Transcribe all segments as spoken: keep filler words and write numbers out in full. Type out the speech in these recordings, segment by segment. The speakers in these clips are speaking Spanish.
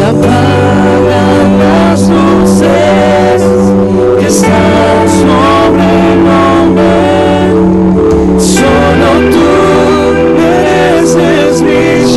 apagan las luces que están sobre el hombre, solo tú mereces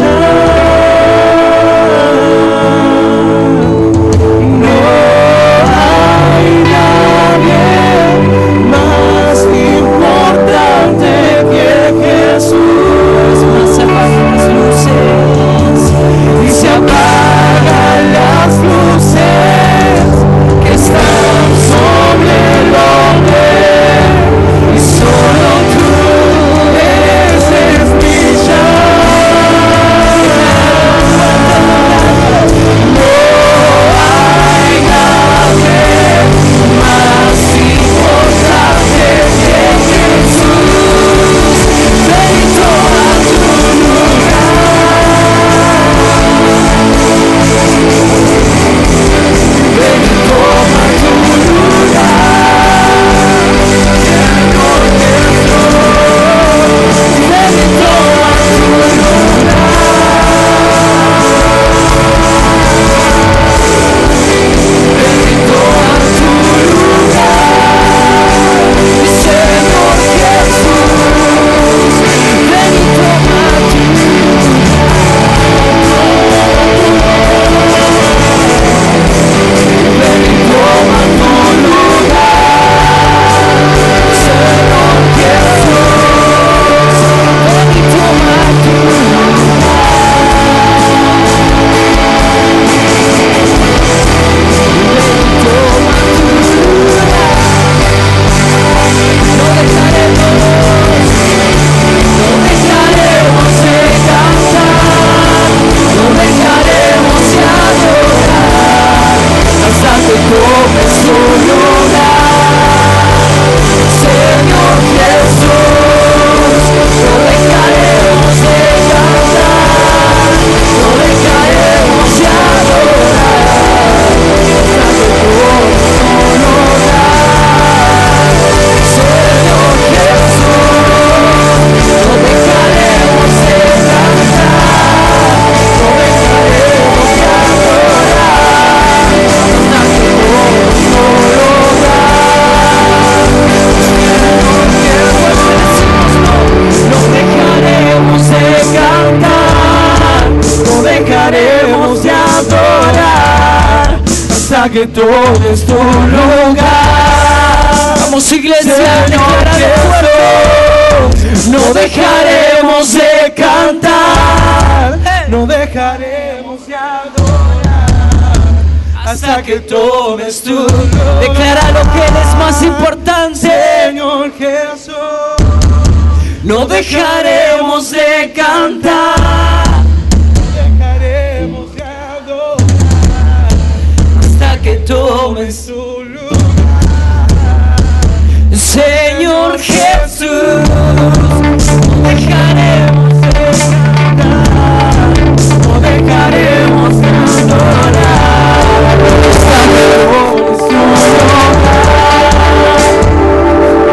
brillar. No hay nadie más importante que Jesús. Más apagan las luces y se apagan las luces que están sobre el hombre, y solo tú mereces brillar. No hay nadie más importante que Jesús. Ven y toma tu Ven y toma tu lugar, Señor Jesús. Ven y toma tu lugar, ven y toma tu lugar, Señor Jesús. Ven y toma tu Ven y toma tu lugar, Señor Jesús. Ven y toma tu No dejaremos, no dejaremos de cantar, no dejaremos de adorar hasta que tomes tu lugar, Señor Jesús. No dejaremos de cantar, no dejaremos de adorar hasta que tomes tu lugar, Señor Jesús. No dejaremos de cantar, no dejaremos de adorar hasta que tomes tu lugar, Señor Jesús. No dejaremos de cantar, no dejaremos de adorar hasta que tomes tu lugar. Vamos, iglesia, Señor Jesús. No dejaremos de cantar, no dejaremos de adorar hasta que tomes tu lugar. Decláralo que Él es más importante, Señor Jesús. No dejaremos de cantar, no dejaremos de adorar hasta que tomes tu lugar, Señor Jesús. No dejaremos de cantar, no dejaremos de adorar hasta que tomes tu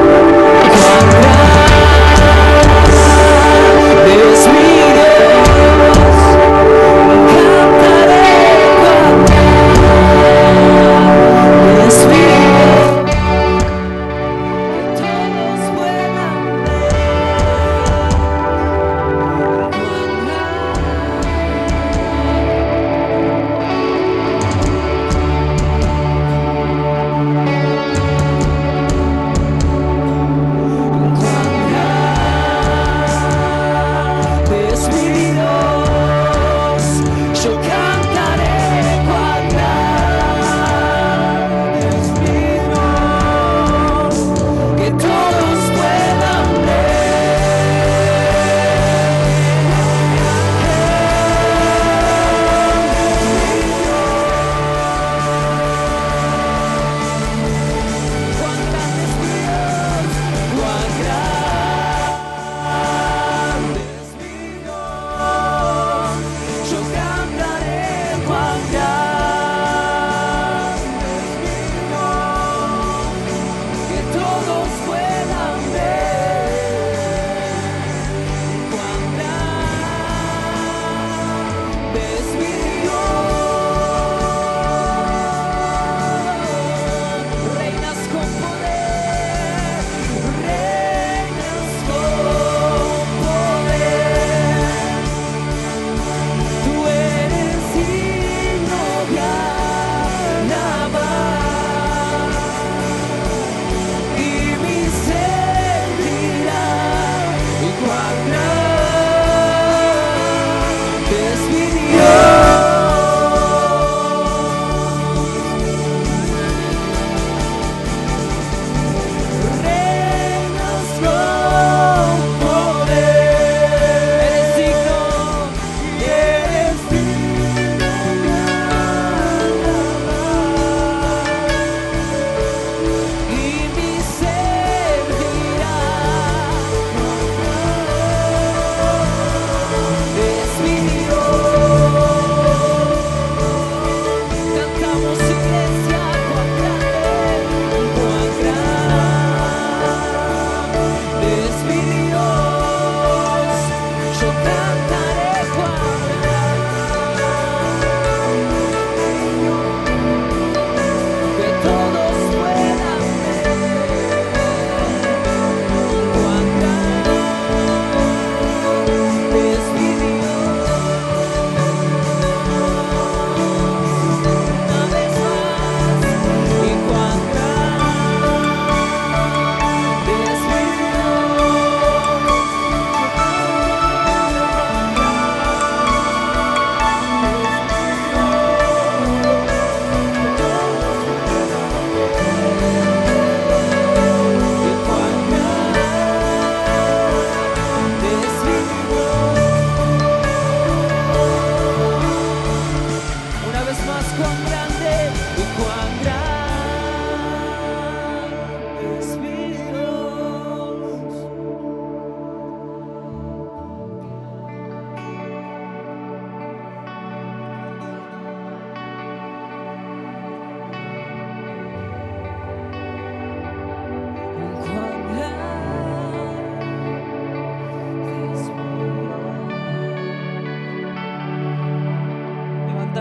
lugar. Es mi Dios.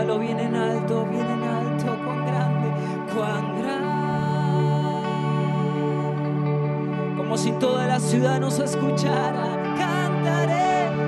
Cántalo bien en alto, bien en alto, cuán grande, cuán grande. Como si toda la ciudad nos escuchara, cantaré.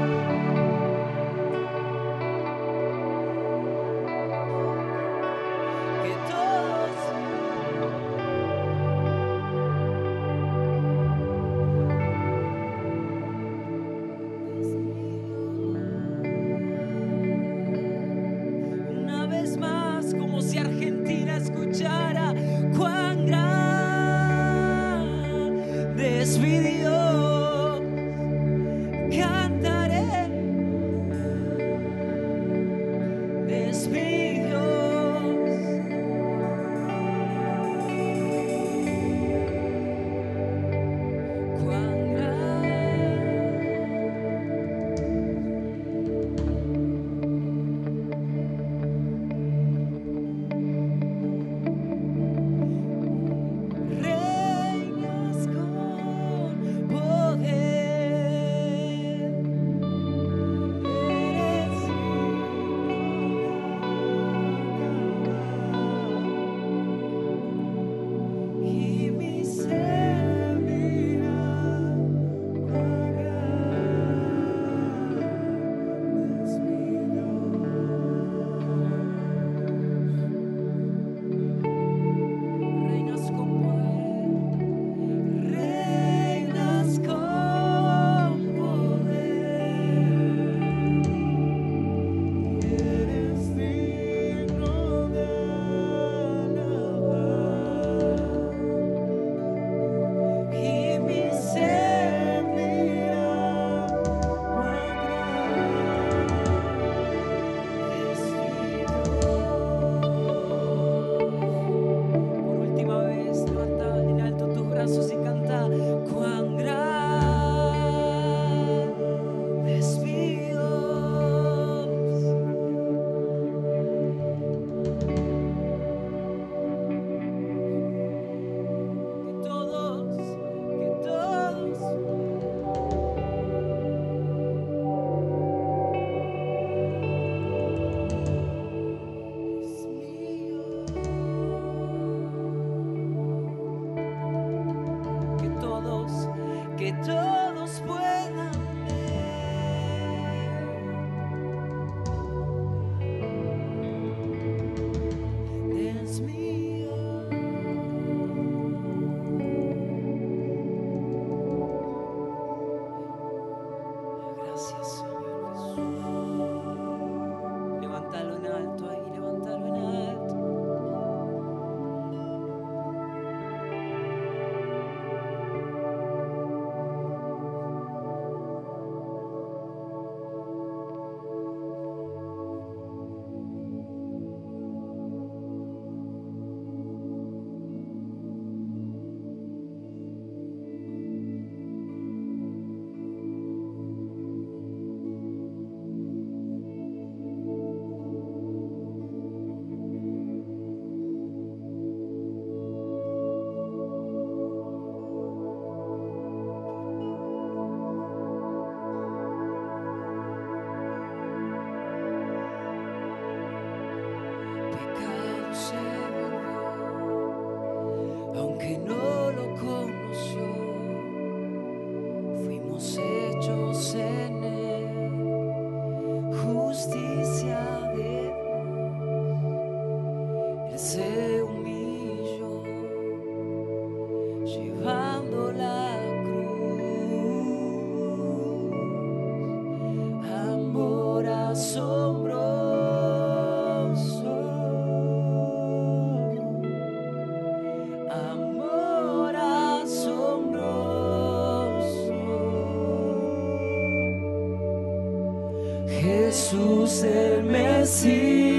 Jesús el Mesías,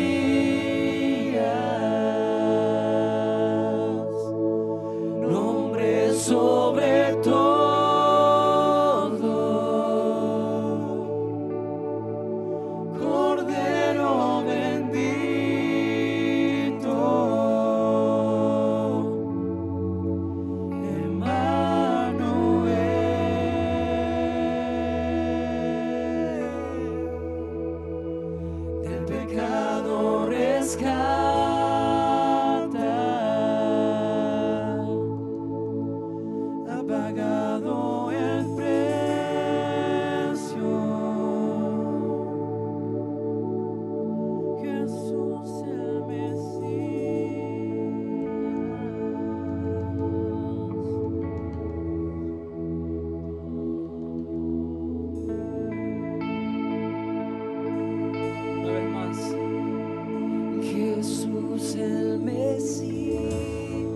nombre sobre todo, Cordero bendito, Emmanuel, del pecado rescata, ha pagado el precio. Jesús el Jesús el Mesías,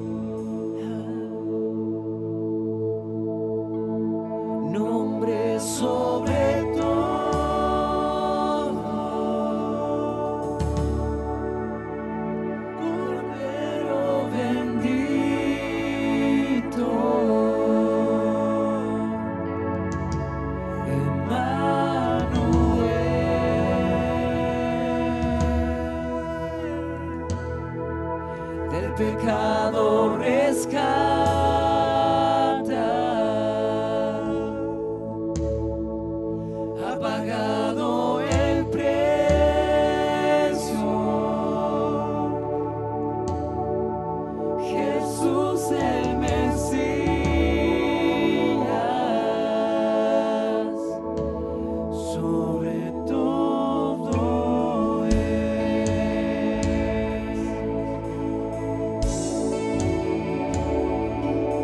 nombre sobre todo, Cordero bendito, del pecado rescata, ha pagado el precio. Jesús el Mesías, sobre todo es.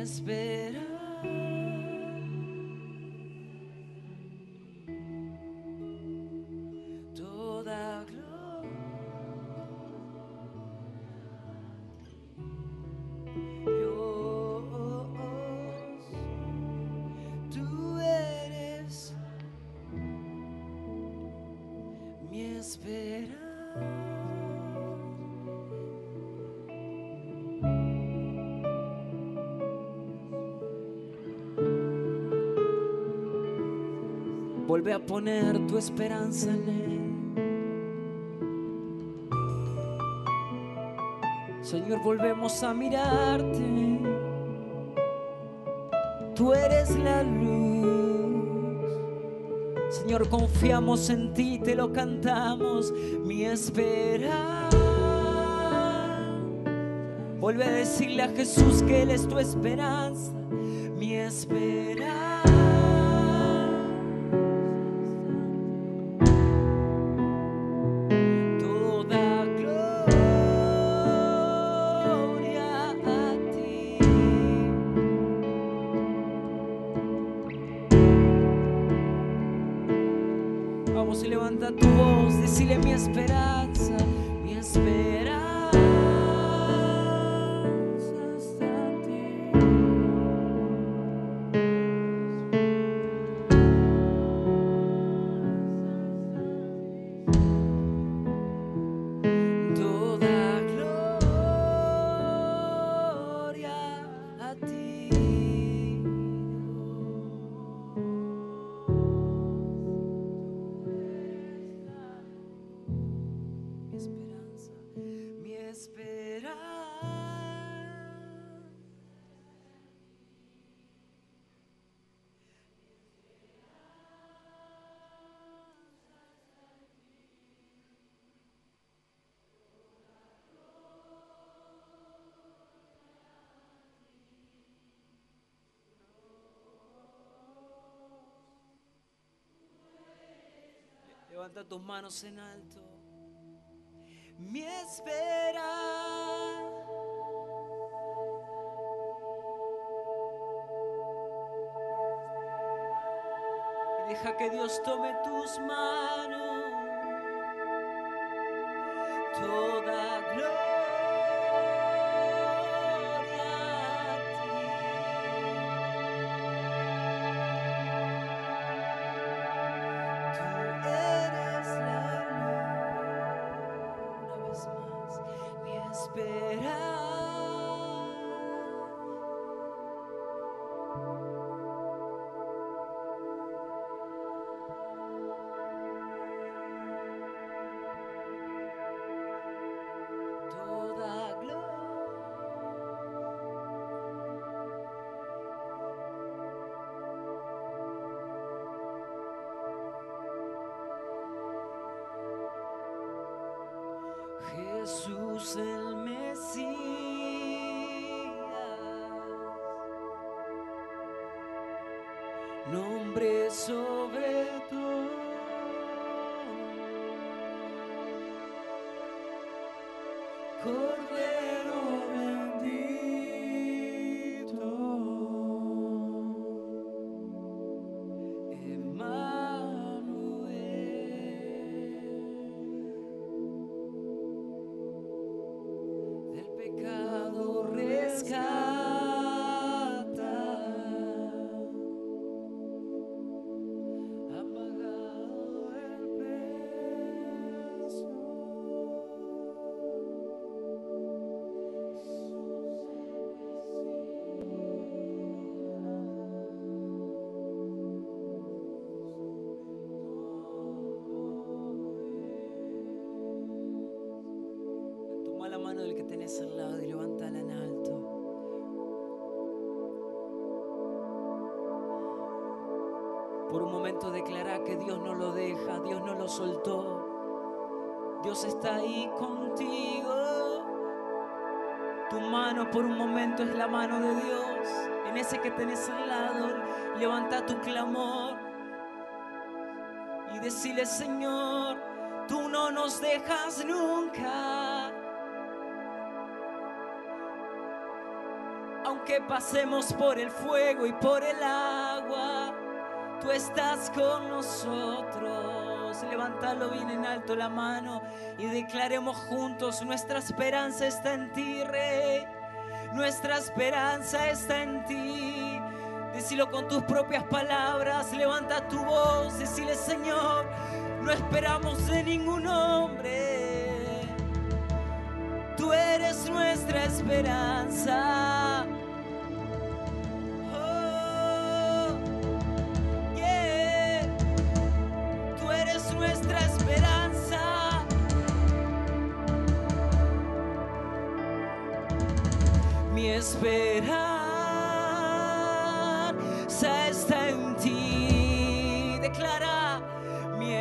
esperanza. Toda gloria, Dios, tú eres mi esperanza. Vuelve a poner tu esperanza en Él. Señor, volvemos a mirarte. Tú eres la luz. Señor, confiamos en ti, te lo cantamos. Mi esperanza. Vuelve a decirle a Jesús que Él es tu esperanza. Mi esperanza. Vamos y levanta tu voz, decile mi esperanza, mi esperanza está en ti. Toda gloria a ti. Mi esperanza. Levanta tus manos en alto. Mi esperanza. Y deja que Dios tome tus manos. Toda gloria a ti. Tú eres la luz. Mi esperanza. Toda gloria. Jesús el Mesías, nombre sobre todo. Cordero bendito, Emmanuel, del pecado rescata, ha pagado el precio. Toma la mano del que tenés al lado y levántala en alto. Por un momento declara que Dios no lo deja, Dios no lo soltó. Dios está ahí contigo. Tu mano por un momento es la mano de Dios. En ese que tenés al lado, levanta tu clamor y decile: Señor, tú no nos dejas nunca. Aunque pasemos por el fuego y por el agua, tú estás con nosotros. Levántalo bien en alto la mano y declaremos juntos: nuestra esperanza está en ti, Rey. Nuestra esperanza está en ti. Decilo con tus propias palabras. Levanta tu voz. Decile: Señor, no esperamos de ningún hombre. Tú eres nuestra esperanza. Oh, yeah. Tú eres nuestra esperanza. Mi esperanza está en ti. Declara: mi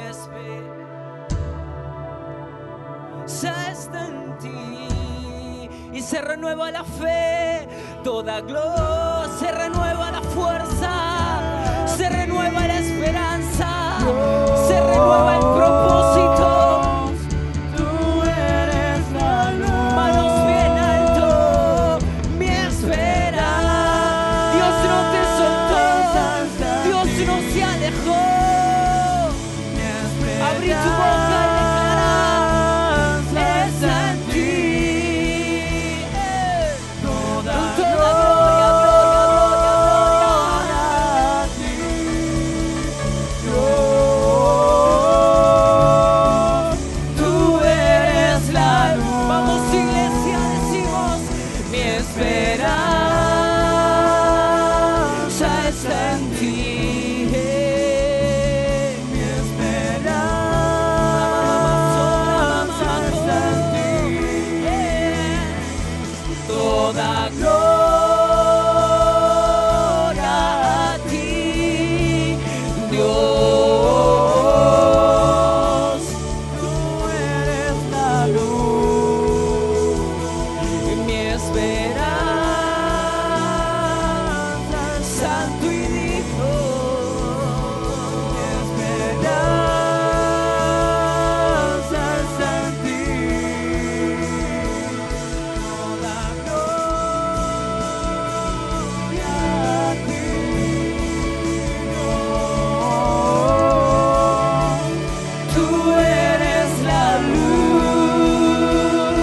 esperanza está en ti. Y se renueva la fe, toda gloria, se renueva la fuerza, se renueva la esperanza, se renueva el propósito. Tú eres la luz. Manos bien alto, mi esperanza. Dios no te soltó, Dios no se alejó. Abrí tu boca y declara: está en ti. Toda Toda gloria, gloria, a ti, Dios. Tú eres la luz. Vamos, iglesia, decimos: mi esperanza está en ti. Mi esperanza está en ti. Toda gloria a ti, Dios. Tú eres la luz. Mi esperanza, santo y digno. Mi esperanza está en ti. Toda gloria a ti, Dios. Tú eres la luz.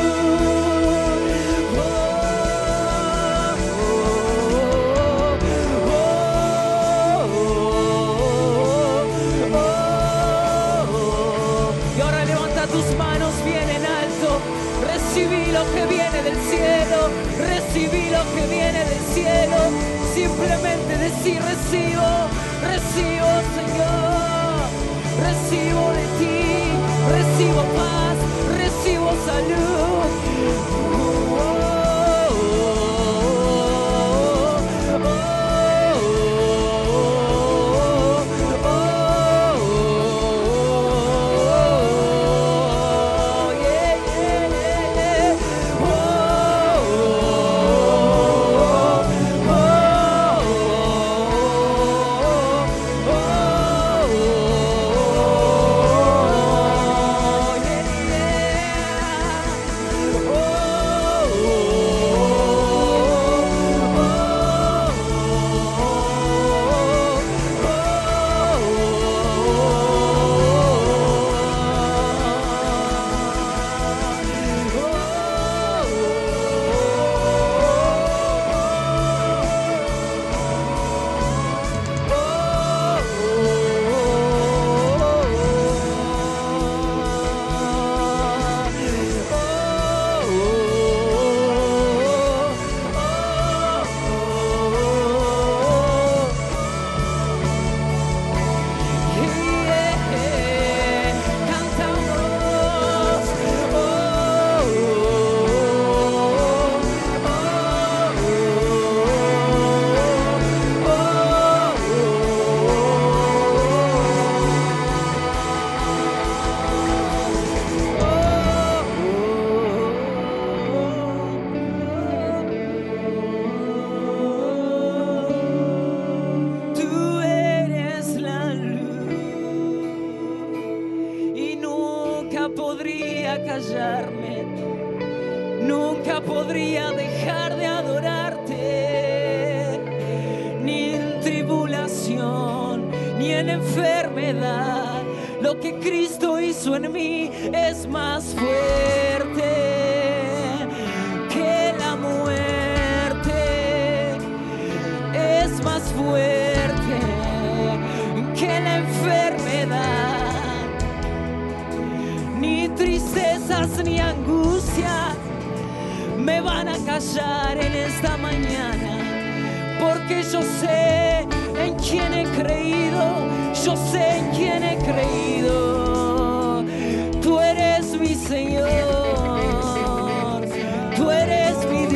Y ahora levanta tus manos bien en alto. Recibí lo que viene del cielo. Recibí lo que viene del cielo. Simplemente decir: recibo, recibo, Señor. Recibo de ti, recibo paz, recibo salud. podría callarme, nunca podría dejar de adorarte. muerte, ni en tribulación, ni en enfermedad. Lo que Cristo hizo en mí es más fuerte que la muerte, es más fuerte que la enfermedad. Ni tristezas ni angustia me van a callar en esta mañana, porque yo sé en quién he creído, yo sé en quién he creído. Tú eres mi Señor, tú eres mi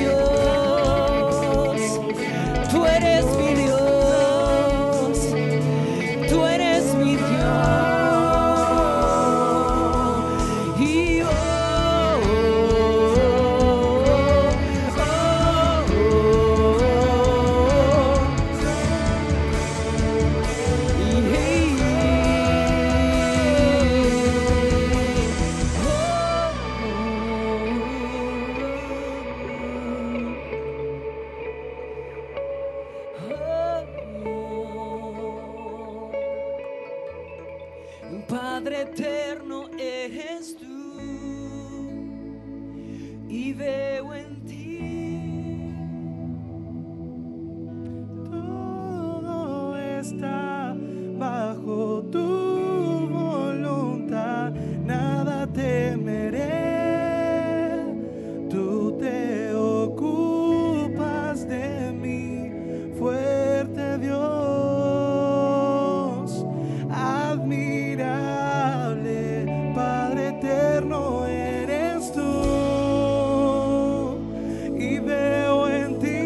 Dios, tú eres mi Dios, tú eres mi Dios. Y oh, Padre eterno eres tú, y veo en ti Todo está bajo tu voluntad, nada temeré. Tú te ocupas de mí, fuerte Dios, admirable, Padre eterno eres tú, y veo en ti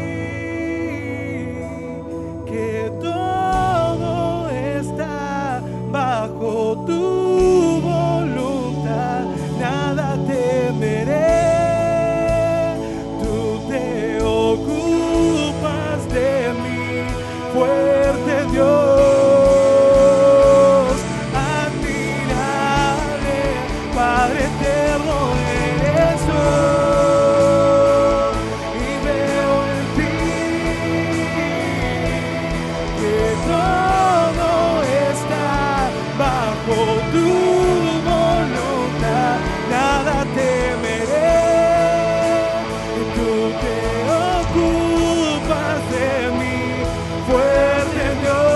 que todo está bajo tu voluntad, nada temeré. Tú te ocupas de mí, fuerte Dios, admirable, Padre eterno eres tú, y veo en ti que todo está bajo tu voluntad, nada temeré. Tú te ocupas de mí, fuerte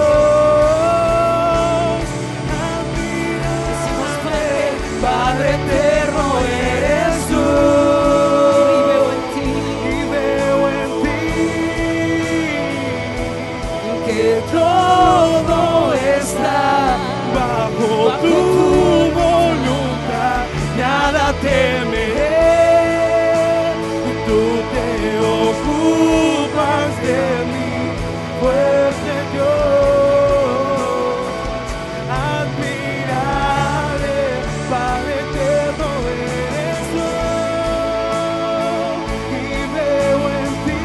Dios, admirable, Padre eterno eres tú, y veo en ti y veo en ti que todo está bajo tu voluntad, nada temeré. Tú te ocupas de mí, fuerte Dios, admirable, Padre eterno eres tú, y veo en ti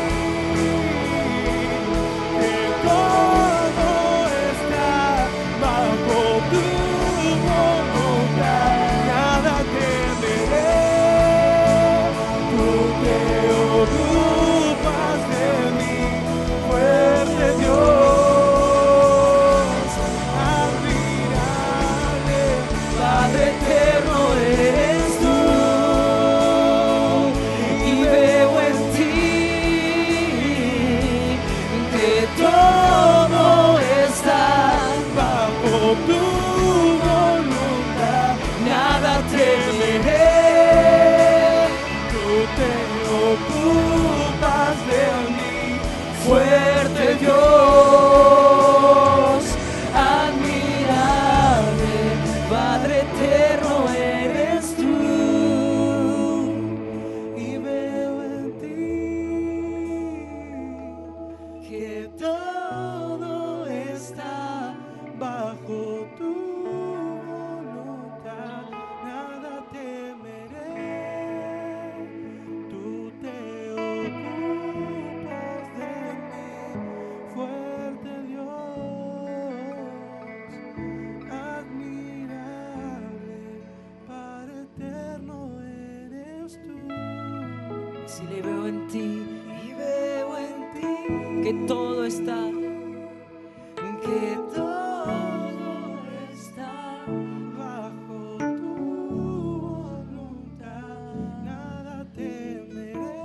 que todo está bajo tu voluntad, nada temeré. Tú te ocupas de mí, fuerte Dios, admirable, Padre eterno eres tú, y veo en ti que todo está bajo tu voluntad, nada temeré. Tú te ocupas de mí, fuerte Dios, admirable, Padre eterno eres tú, y veo en ti que todo está bajo tu voluntad, nada temeré. Tú te ocupas de mí, fuerte Dios, admirable, Padre eterno eres tú. si le veo en ti Y veo que todo está, que todo está bajo tu voluntad, nada temeré.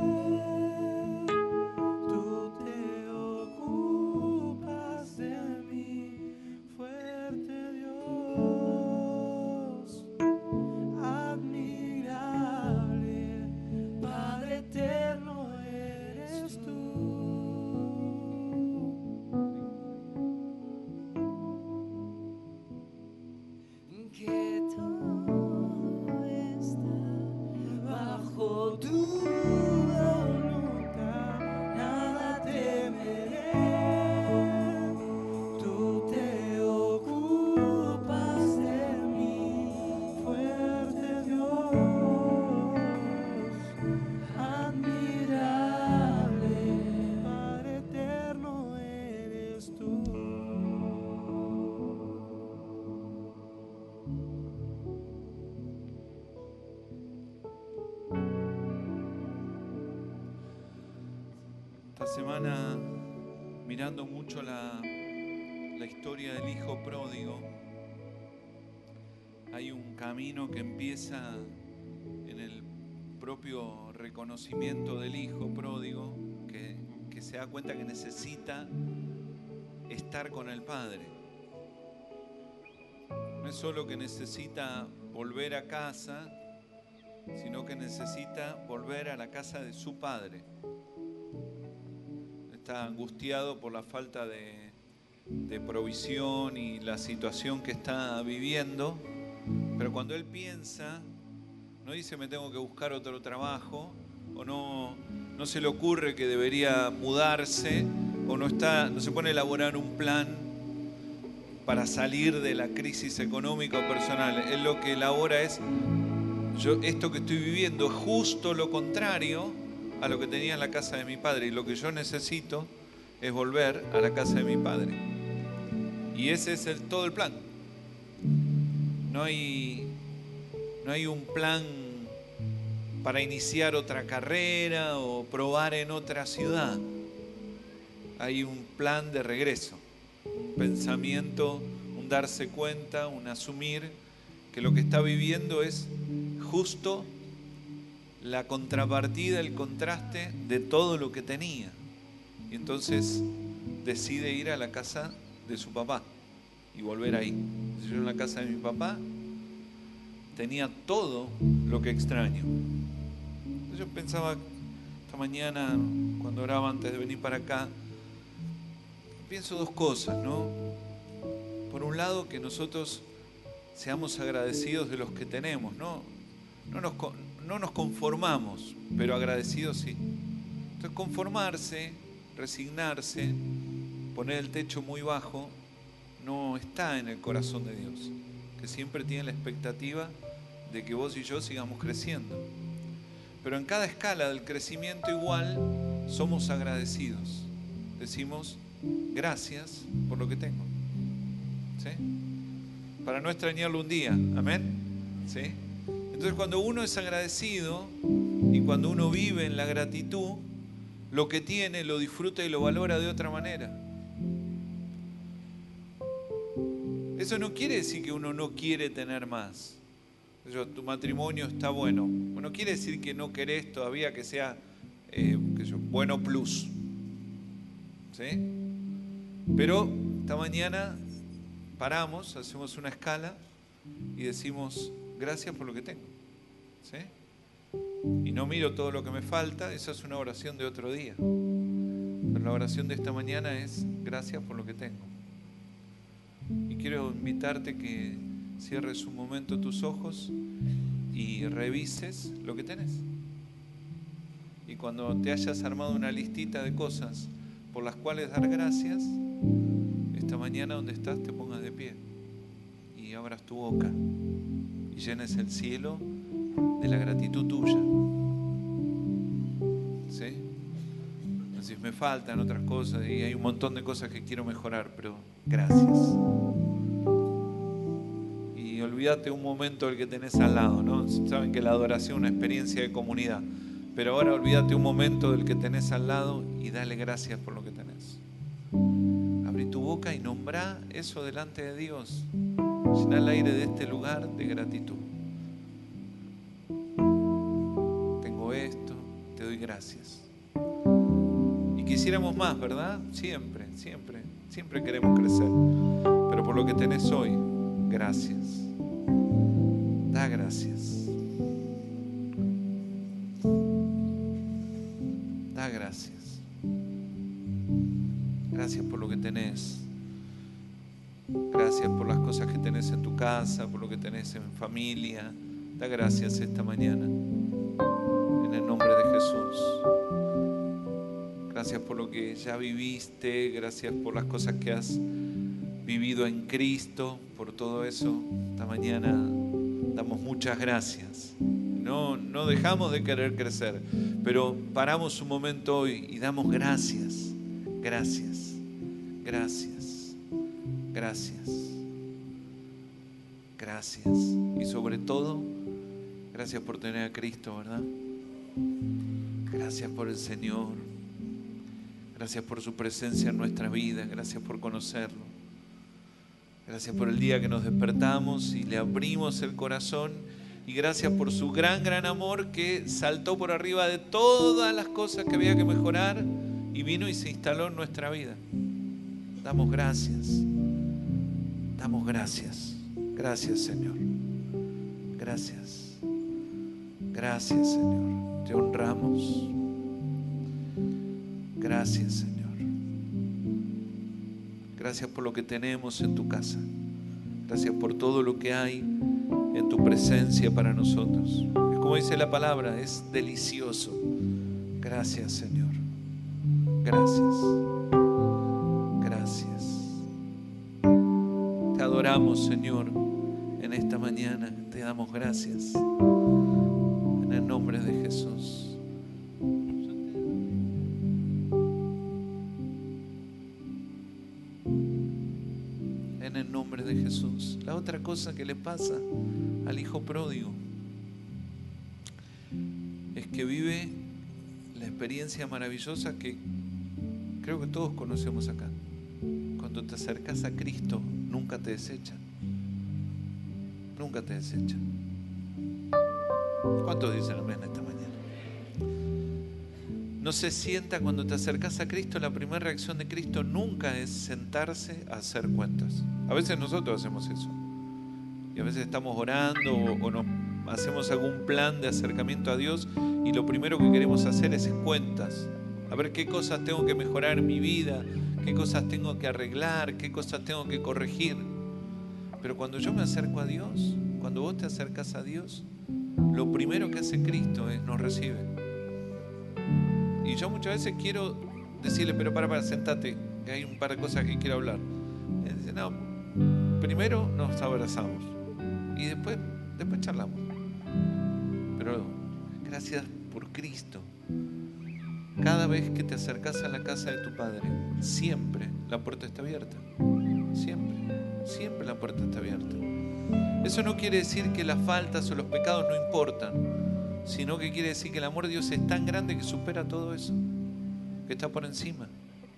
Tú te ocupas de mí, fuerte Dios, admirable, Padre eterno eres tú. que todo está bajo tu Voluntad, nada temeré. Tú te ocupas de mí, fuerte Dios, admirable, Padre eterno eres tú. Esta semana, mirando mucho la, la historia del hijo pródigo, hay un camino que empieza en el propio reconocimiento del hijo pródigo, que, que se da cuenta que necesita estar con el padre. No es solo que necesita volver a casa, sino que necesita volver a la casa de su padre. Está angustiado por la falta de, de provisión y la situación que está viviendo, pero cuando él piensa, no dice me tengo que buscar otro trabajo, o no, no se le ocurre que debería mudarse, o no, está, no se pone a elaborar un plan para salir de la crisis económica o personal. Él lo que elabora es, yo, esto que estoy viviendo es justo lo contrario a lo que tenía en la casa de mi padre, y lo que yo necesito es volver a la casa de mi padre. Y ese es el, todo el plan. No hay, no hay un plan para iniciar otra carrera o probar en otra ciudad. Hay un plan de regreso, un pensamiento, un darse cuenta, un asumir que lo que está viviendo es justo la contrapartida, el contraste de todo lo que tenía. Y entonces decide ir a la casa de su papá y volver ahí. Yo en la casa de mi papá tenía todo lo que extraño. Entonces yo pensaba esta mañana, cuando oraba antes de venir para acá, pienso dos cosas, ¿no? Por un lado, que nosotros seamos agradecidos de los que tenemos, ¿no? No nos, no nos conformamos, pero agradecidos sí. Entonces conformarse, resignarse, poner el techo muy bajo, no está en el corazón de Dios, que siempre tiene la expectativa de que vos y yo sigamos creciendo. Pero en cada escala del crecimiento igual somos agradecidos. Decimos gracias por lo que tengo, ¿sí? Para no extrañarlo un día, amén, ¿sí? Entonces cuando uno es agradecido y cuando uno vive en la gratitud, lo que tiene lo disfruta y lo valora de otra manera. Eso no quiere decir que uno no quiere tener más. Yo, tu matrimonio está bueno. No quiere decir que no querés todavía que sea eh, que yo, bueno plus, ¿sí? Pero esta mañana paramos, hacemos una escala y decimos gracias por lo que tengo, ¿sí? Y no miro todo lo que me falta, esa es una oración de otro día. Pero la oración de esta mañana es gracias por lo que tengo. Y quiero invitarte que cierres un momento tus ojos y revises lo que tenés. Y cuando te hayas armado una listita de cosas por las cuales dar gracias, esta mañana donde estás te pongas de pie y abras tu boca y llenes el cielo de la gratitud tuya, ¿sí? Entonces me faltan otras cosas y hay un montón de cosas que quiero mejorar, pero gracias. Y olvídate un momento del que tenés al lado, ¿no? Saben que la adoración es una experiencia de comunidad, Pero ahora olvídate un momento del que tenés al lado y dale gracias por lo que tenés. Abrí tu boca y nombrá eso delante de Dios. Llená el aire de este lugar de gratitud. Tengo esto, te doy gracias. Y quisiéramos más, ¿verdad? Siempre, siempre, siempre queremos crecer. Pero por lo que tenés hoy, gracias. Da gracias. Da gracias. Gracias por lo que tenés. Gracias por las cosas que tenés en tu casa, por lo que tenés en familia. Da gracias esta mañana. En el nombre de Jesús. Gracias por lo que ya viviste. Gracias por las cosas que has vivido en Cristo. Por todo eso, esta mañana damos muchas gracias. No, no dejamos de querer crecer, pero paramos un momento hoy y damos gracias. Gracias. Gracias. Gracias. Gracias. Y sobre todo, gracias por tener a Cristo, ¿verdad? Gracias por el Señor. Gracias por su presencia en nuestra vida. Gracias por conocerlo. Gracias por el día que nos despertamos y le abrimos el corazón. Y gracias por su gran, gran amor que saltó por arriba de todas las cosas que había que mejorar y vino y se instaló en nuestra vida. Damos gracias. Damos gracias. Gracias, Señor. Gracias. Gracias, Señor. Te honramos. Gracias, Señor. Gracias por lo que tenemos en tu casa. Gracias por todo lo que hay en tu presencia para nosotros. Es como dice la palabra, es delicioso. Gracias, Señor. Gracias. Gracias. Te adoramos, Señor, en esta mañana. Te damos gracias. En el nombre de Jesús. En el nombre de Jesús. La otra cosa que le pasa al hijo pródigo es que vive la experiencia maravillosa que creo que todos conocemos acá. Cuando te acercas a Cristo, nunca te desechan. Nunca te desechan. ¿Cuántos dicen amén esta mañana? No se sienta cuando te acercas a Cristo. La primera reacción de Cristo nunca es sentarse a hacer cuentas. A veces nosotros hacemos eso. Y a veces estamos orando o, o nos hacemos algún plan de acercamiento a Dios y lo primero que queremos hacer es cuentas. A ver qué cosas tengo que mejorar en mi vida, qué cosas tengo que arreglar, qué cosas tengo que corregir. Pero cuando yo me acerco a Dios, cuando vos te acercas a Dios, lo primero que hace Cristo es nos recibe. Y yo muchas veces quiero decirle, pero para, para, sentate, que hay un par de cosas que quiero hablar. Y dice, no, primero nos abrazamos y después, después charlamos. Pero gracias por Cristo. Cada vez que te acercas a la casa de tu Padre, siempre la puerta está abierta. Siempre, siempre la puerta está abierta. Eso no quiere decir que las faltas o los pecados no importan, sino que quiere decir que el amor de Dios es tan grande que supera todo eso, que está por encima.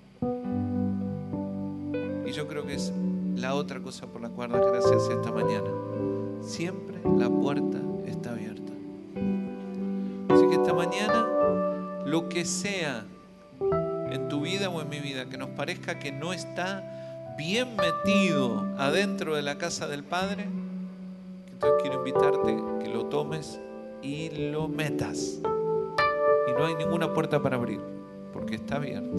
Y yo creo que es la otra cosa por la cual das gracias esta mañana. Siempre la puerta está abierta. Así que esta mañana, lo que sea en tu vida o en mi vida que nos parezca que no está bien metido adentro de la casa del Padre, entonces quiero invitarte que lo tomes y lo metas. Y no hay ninguna puerta para abrir, porque está abierta.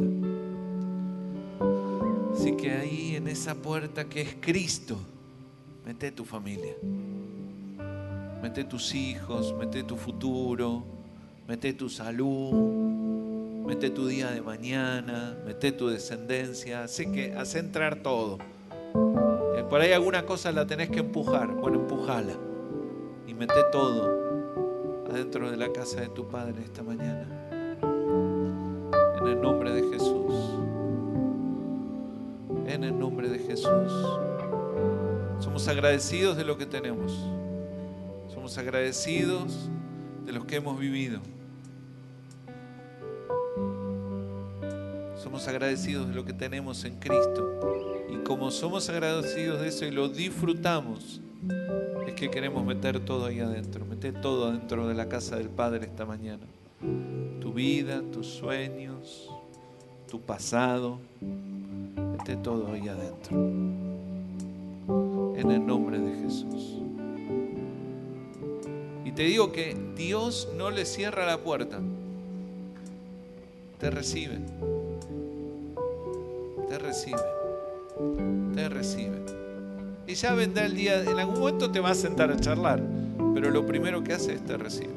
Así que ahí en esa puerta que es Cristo, mete tu familia, mete tus hijos, mete tu futuro, mete tu salud, mete tu día de mañana, mete tu descendencia. Así que haz entrar todo. Por ahí alguna cosa la tenés que empujar. Bueno, empujala y mete todo adentro de la casa de tu Padre esta mañana. En el nombre de Jesús. En el nombre de Jesús. Somos agradecidos de lo que tenemos. Somos agradecidos de los que hemos vivido. Somos agradecidos de lo que tenemos en Cristo. Y como somos agradecidos de eso y lo disfrutamos, es que queremos meter todo ahí adentro. Meter todo adentro de la casa del Padre esta mañana. Tu vida, tus sueños, tu pasado. Mete todo ahí adentro. En el nombre de Jesús. Y te digo que Dios no le cierra la puerta. Te recibe. Te recibe. Te recibe. Y ya vendrá el día, en algún momento te va a sentar a charlar, pero lo primero que hace es te recibe.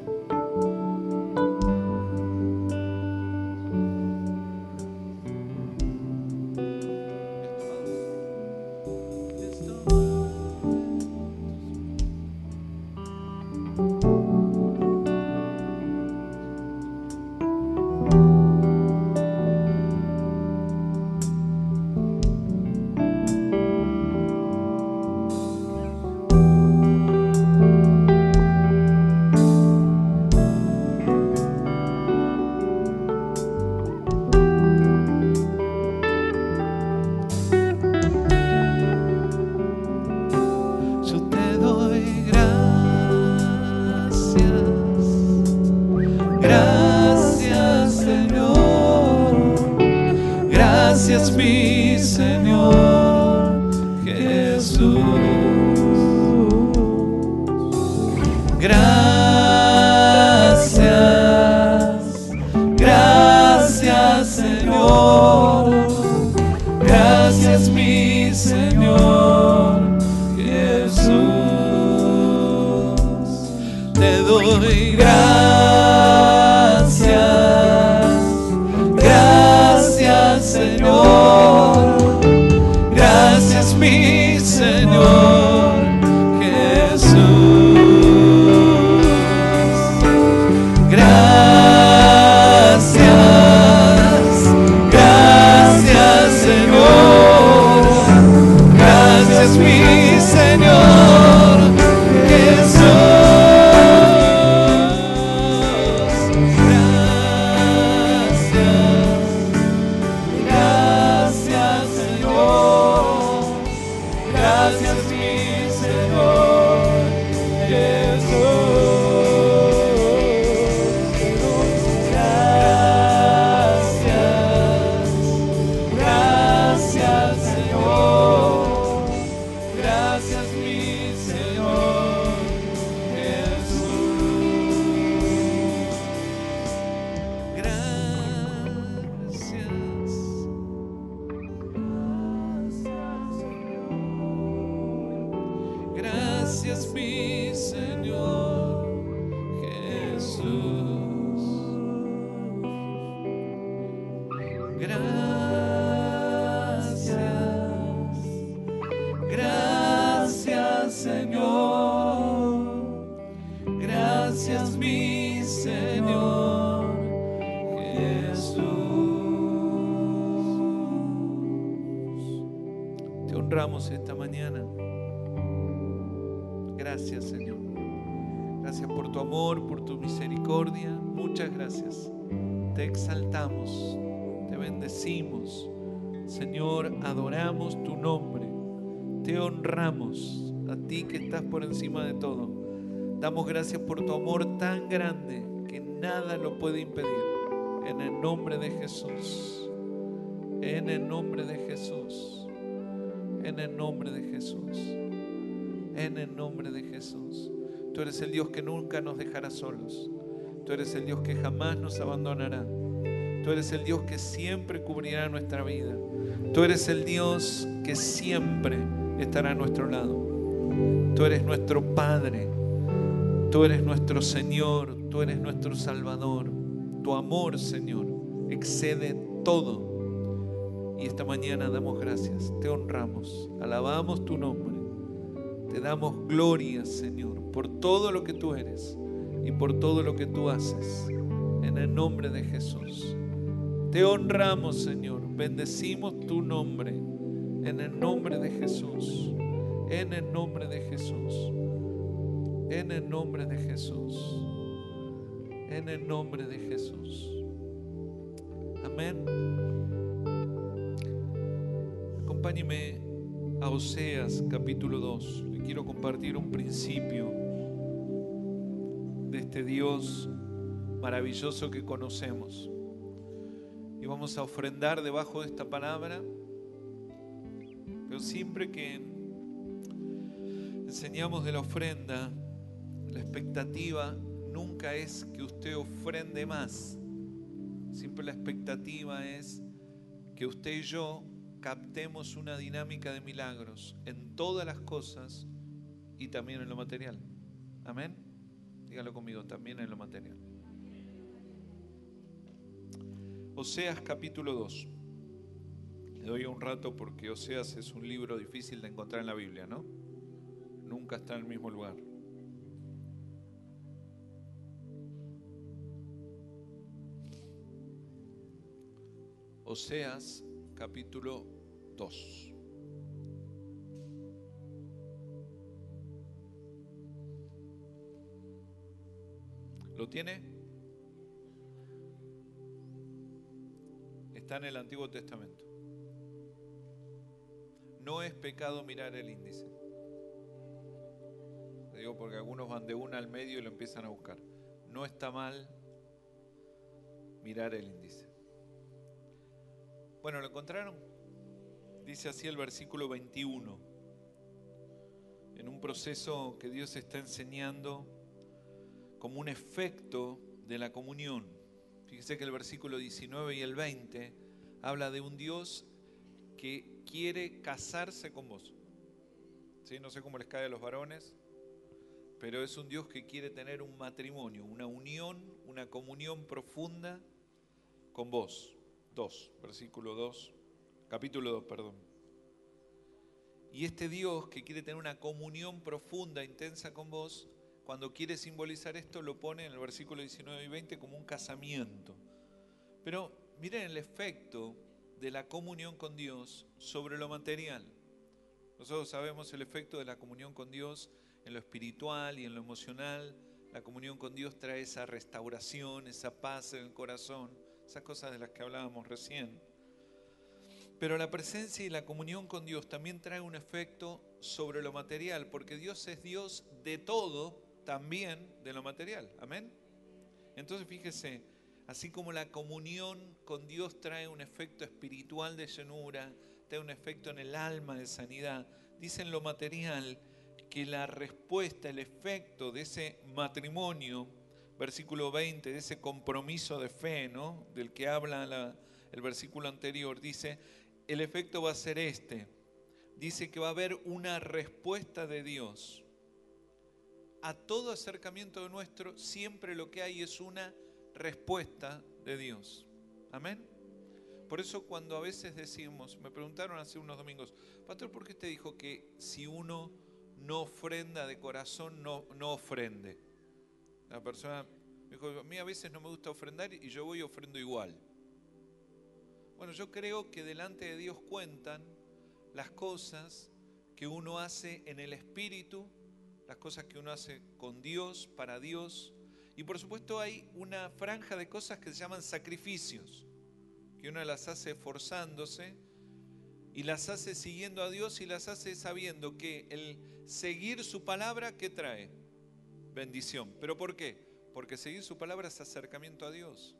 Esta mañana. Gracias, Señor. Gracias por tu amor, por tu misericordia. Muchas gracias. Te exaltamos, te bendecimos. Señor, adoramos tu nombre. Te honramos a ti que estás por encima de todo. Damos gracias por tu amor tan grande que nada lo puede impedir. En el nombre de Jesús. En el nombre de Jesús. En el nombre de Jesús. En el nombre de Jesús. Tú eres el Dios que nunca nos dejará solos. Tú eres el Dios que jamás nos abandonará. Tú eres el Dios que siempre cubrirá nuestra vida. Tú eres el Dios que siempre estará a nuestro lado. Tú eres nuestro Padre. Tú eres nuestro Señor. Tú eres nuestro Salvador. Tu amor, Señor, excede todo. Y esta mañana damos gracias, te honramos, alabamos tu nombre, te damos gloria, Señor, por todo lo que tú eres y por todo lo que tú haces, en el nombre de Jesús. Te honramos, Señor, bendecimos tu nombre, en el nombre de Jesús, en el nombre de Jesús, en el nombre de Jesús, en el nombre de Jesús. Amén. Acompáñeme a Oseas capítulo dos. Le quiero compartir un principio de este Dios maravilloso que conocemos. Y vamos a ofrendar debajo de esta palabra. Pero siempre que enseñamos de la ofrenda, la expectativa nunca es que usted ofrende más. Siempre la expectativa es que usted y yo captemos una dinámica de milagros en todas las cosas y también en lo material. Amén. Dígalo conmigo, también en lo material. Oseas capítulo dos. Le doy un rato porque Oseas es un libro difícil de encontrar en la Biblia, ¿no? Nunca está en el mismo lugar. Oseas capítulo dos. ¿Lo tiene? Está en el Antiguo Testamento. No es pecado mirar el índice. Te digo porque algunos van de una al medio y lo empiezan a buscar. No está mal mirar el índice. Bueno, ¿lo encontraron? Dice así el versículo veintiuno. En un proceso que Dios está enseñando como un efecto de la comunión. Fíjese que el versículo diecinueve y el veinte habla de un Dios que quiere casarse con vos. ¿Sí? No sé cómo les cae a los varones, pero es un Dios que quiere tener un matrimonio, una unión, una comunión profunda con vos. dos, versículo dos, capítulo dos, perdón. Y este Dios que quiere tener una comunión profunda, intensa con vos, cuando quiere simbolizar esto lo pone en el versículo diecinueve y veinte como un casamiento. Pero miren el efecto de la comunión con Dios sobre lo material. Nosotros sabemos el efecto de la comunión con Dios en lo espiritual y en lo emocional. La comunión con Dios trae esa restauración, esa paz en el corazón, esas cosas de las que hablábamos recién. Pero la presencia y la comunión con Dios también trae un efecto sobre lo material, porque Dios es Dios de todo, también de lo material. Amén. Entonces fíjese, así como la comunión con Dios trae un efecto espiritual de llenura, trae un efecto en el alma de sanidad, dice en lo material que la respuesta, el efecto de ese matrimonio, versículo veinte, de ese compromiso de fe, ¿no?, del que habla la, el versículo anterior, dice, el efecto va a ser este. Dice que va a haber una respuesta de Dios. A todo acercamiento de nuestro, siempre lo que hay es una respuesta de Dios. Amén. Por eso cuando a veces decimos, me preguntaron hace unos domingos, pastor, ¿por qué te dijo que si uno no ofrenda de corazón, no, no ofrende? La persona me dijo, a mí a veces no me gusta ofrendar y yo voy y ofrendo igual. Bueno, yo creo que delante de Dios cuentan las cosas que uno hace en el Espíritu, las cosas que uno hace con Dios, para Dios. Y por supuesto hay una franja de cosas que se llaman sacrificios, que uno las hace esforzándose y las hace siguiendo a Dios y las hace sabiendo que el seguir su palabra, ¿qué trae? Bendición. ¿Pero por qué? Porque seguir su palabra es acercamiento a Dios.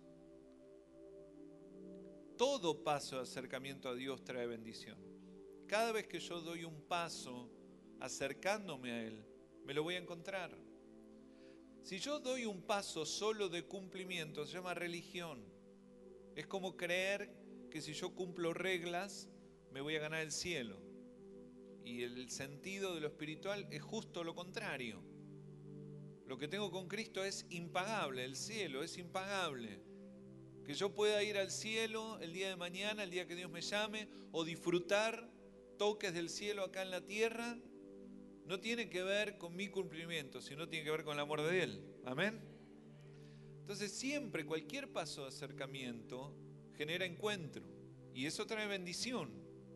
Todo paso de acercamiento a Dios trae bendición. Cada vez que yo doy un paso acercándome a Él, me lo voy a encontrar. Si yo doy un paso solo de cumplimiento, se llama religión. Es como creer que si yo cumplo reglas, me voy a ganar el cielo. Y el sentido de lo espiritual es justo lo contrario. Lo que tengo con Cristo es impagable, el cielo es impagable. Que yo pueda ir al cielo el día de mañana, el día que Dios me llame, o disfrutar toques del cielo acá en la tierra, no tiene que ver con mi cumplimiento, sino tiene que ver con el amor de Él. Amén. Entonces siempre cualquier paso de acercamiento genera encuentro y eso trae bendición.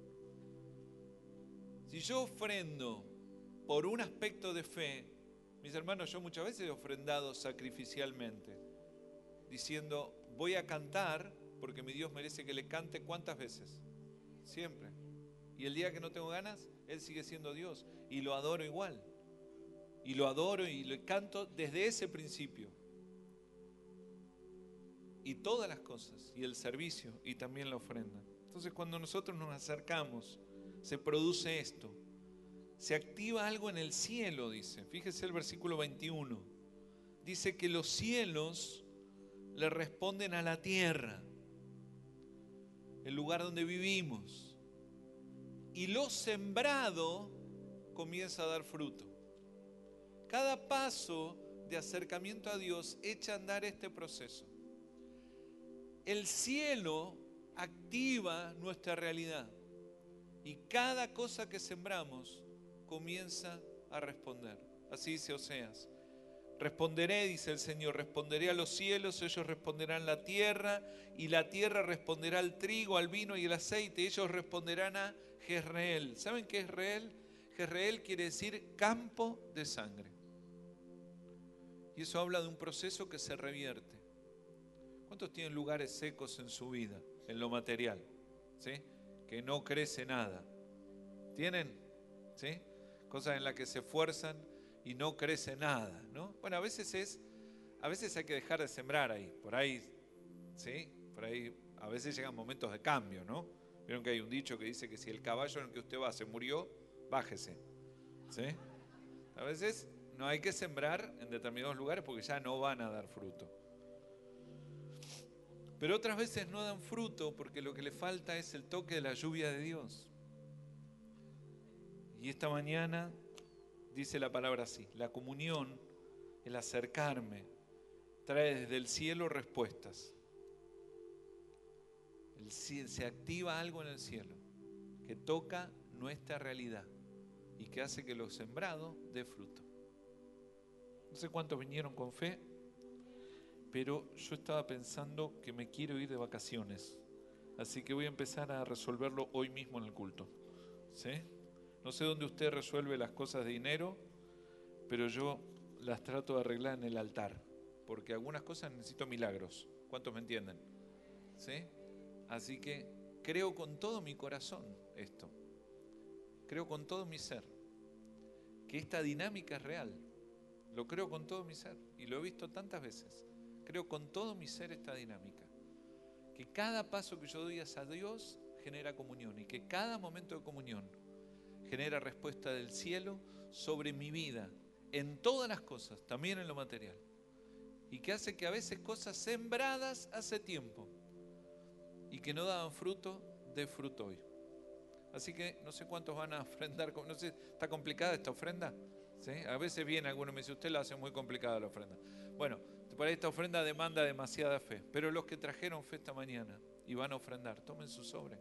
Si yo ofrendo por un aspecto de fe, mis hermanos, yo muchas veces he ofrendado sacrificialmente, diciendo, voy a cantar porque mi Dios merece que le cante. ¿Cuántas veces? Siempre. Y el día que no tengo ganas, Él sigue siendo Dios. Y lo adoro igual. Y lo adoro y lo canto desde ese principio. Y todas las cosas, y el servicio, y también la ofrenda. Entonces cuando nosotros nos acercamos, se produce esto. Se activa algo en el cielo, dice. Fíjese el versículo veintiuno. Dice que los cielos le responden a la tierra, el lugar donde vivimos. Y lo sembrado comienza a dar fruto. Cada paso de acercamiento a Dios echa a andar este proceso. El cielo activa nuestra realidad y cada cosa que sembramos comienza a responder. Así dice Oseas. Responderé, dice el Señor, responderé a los cielos, ellos responderán la tierra, y la tierra responderá al trigo, al vino y el aceite, ellos responderán a Jezreel. ¿Saben qué es Jezreel? Jezreel quiere decir campo de sangre. Y eso habla de un proceso que se revierte. ¿Cuántos tienen lugares secos en su vida, en lo material? ¿Sí? Que no crece nada. ¿Tienen? ¿Sí? Cosas en las que se esfuerzan y no crece nada, ¿no? Bueno, a veces es, a veces hay que dejar de sembrar ahí, por ahí, ¿sí? Por ahí, a veces llegan momentos de cambio, ¿no? Vieron que hay un dicho que dice que si el caballo en el que usted va se murió, bájese, ¿sí? A veces no hay que sembrar en determinados lugares porque ya no van a dar fruto. Pero otras veces no dan fruto porque lo que le falta es el toque de la lluvia de Dios. Y esta mañana dice la palabra así: la comunión, el acercarme, trae desde el cielo respuestas. El, se activa algo en el cielo que toca nuestra realidad y que hace que lo sembrado dé fruto. No sé cuántos vinieron con fe, pero yo estaba pensando que me quiero ir de vacaciones, así que voy a empezar a resolverlo hoy mismo en el culto, ¿sí? No sé dónde usted resuelve las cosas de dinero, pero yo las trato de arreglar en el altar, porque algunas cosas necesito milagros. ¿Cuántos me entienden? ¿Sí? Así que creo con todo mi corazón esto, creo con todo mi ser, que esta dinámica es real. Lo creo con todo mi ser y lo he visto tantas veces. Creo con todo mi ser esta dinámica, que cada paso que yo doy hacia Dios genera comunión y que cada momento de comunión genera respuesta del cielo sobre mi vida, en todas las cosas, también en lo material. Y que hace que a veces cosas sembradas hace tiempo y que no daban fruto, dé fruto hoy. Así que no sé cuántos van a ofrendar, no sé, ¿está complicada esta ofrenda? ¿Sí? A veces viene alguno y me dice, usted la hace muy complicada la ofrenda. Bueno, para esta ofrenda demanda demasiada fe, pero los que trajeron fe esta mañana y van a ofrendar, tomen su sobre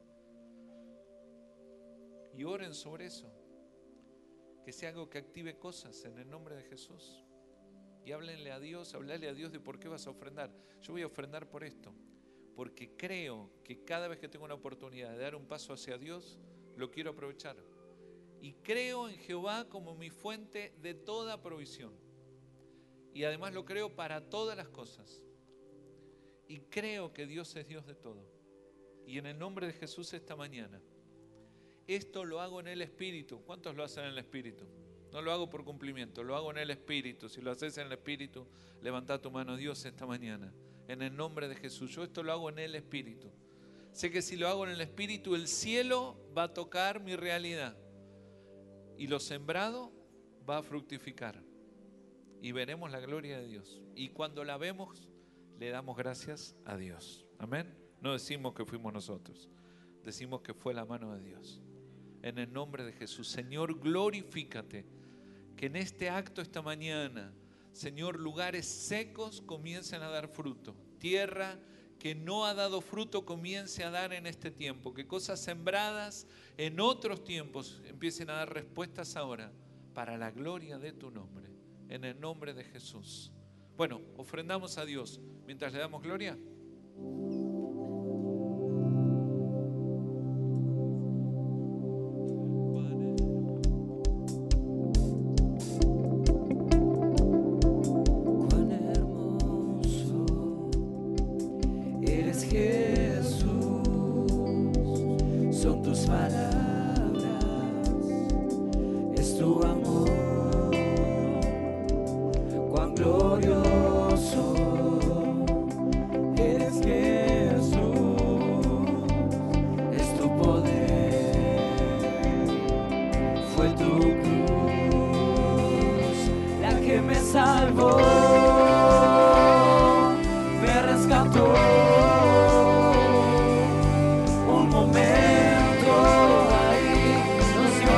y oren sobre eso, que sea algo que active cosas en el nombre de Jesús. Y háblenle a Dios, háblale a Dios de por qué vas a ofrendar. Yo voy a ofrendar por esto, porque creo que cada vez que tengo una oportunidad de dar un paso hacia Dios, lo quiero aprovechar. Y creo en Jehová como mi fuente de toda provisión. Y además lo creo para todas las cosas. Y creo que Dios es Dios de todo. Y en el nombre de Jesús esta mañana, esto lo hago en el Espíritu. ¿Cuántos lo hacen en el Espíritu? No lo hago por cumplimiento, lo hago en el Espíritu. Si lo haces en el Espíritu, levanta tu mano, Dios, esta mañana. En el nombre de Jesús, yo esto lo hago en el Espíritu. Sé que si lo hago en el Espíritu, el cielo va a tocar mi realidad. Y lo sembrado va a fructificar. Y veremos la gloria de Dios. Y cuando la vemos, le damos gracias a Dios. Amén. No decimos que fuimos nosotros, decimos que fue la mano de Dios. En el nombre de Jesús, Señor, glorifícate. Que en este acto esta mañana, Señor, lugares secos comiencen a dar fruto. Tierra que no ha dado fruto comience a dar en este tiempo. Que cosas sembradas en otros tiempos empiecen a dar respuestas ahora para la gloria de tu nombre. En el nombre de Jesús. Bueno, ofrendamos a Dios mientras le damos gloria. Cuán hermoso eres, Jesús, son tus palabras rescató. Un momento ahí nos dio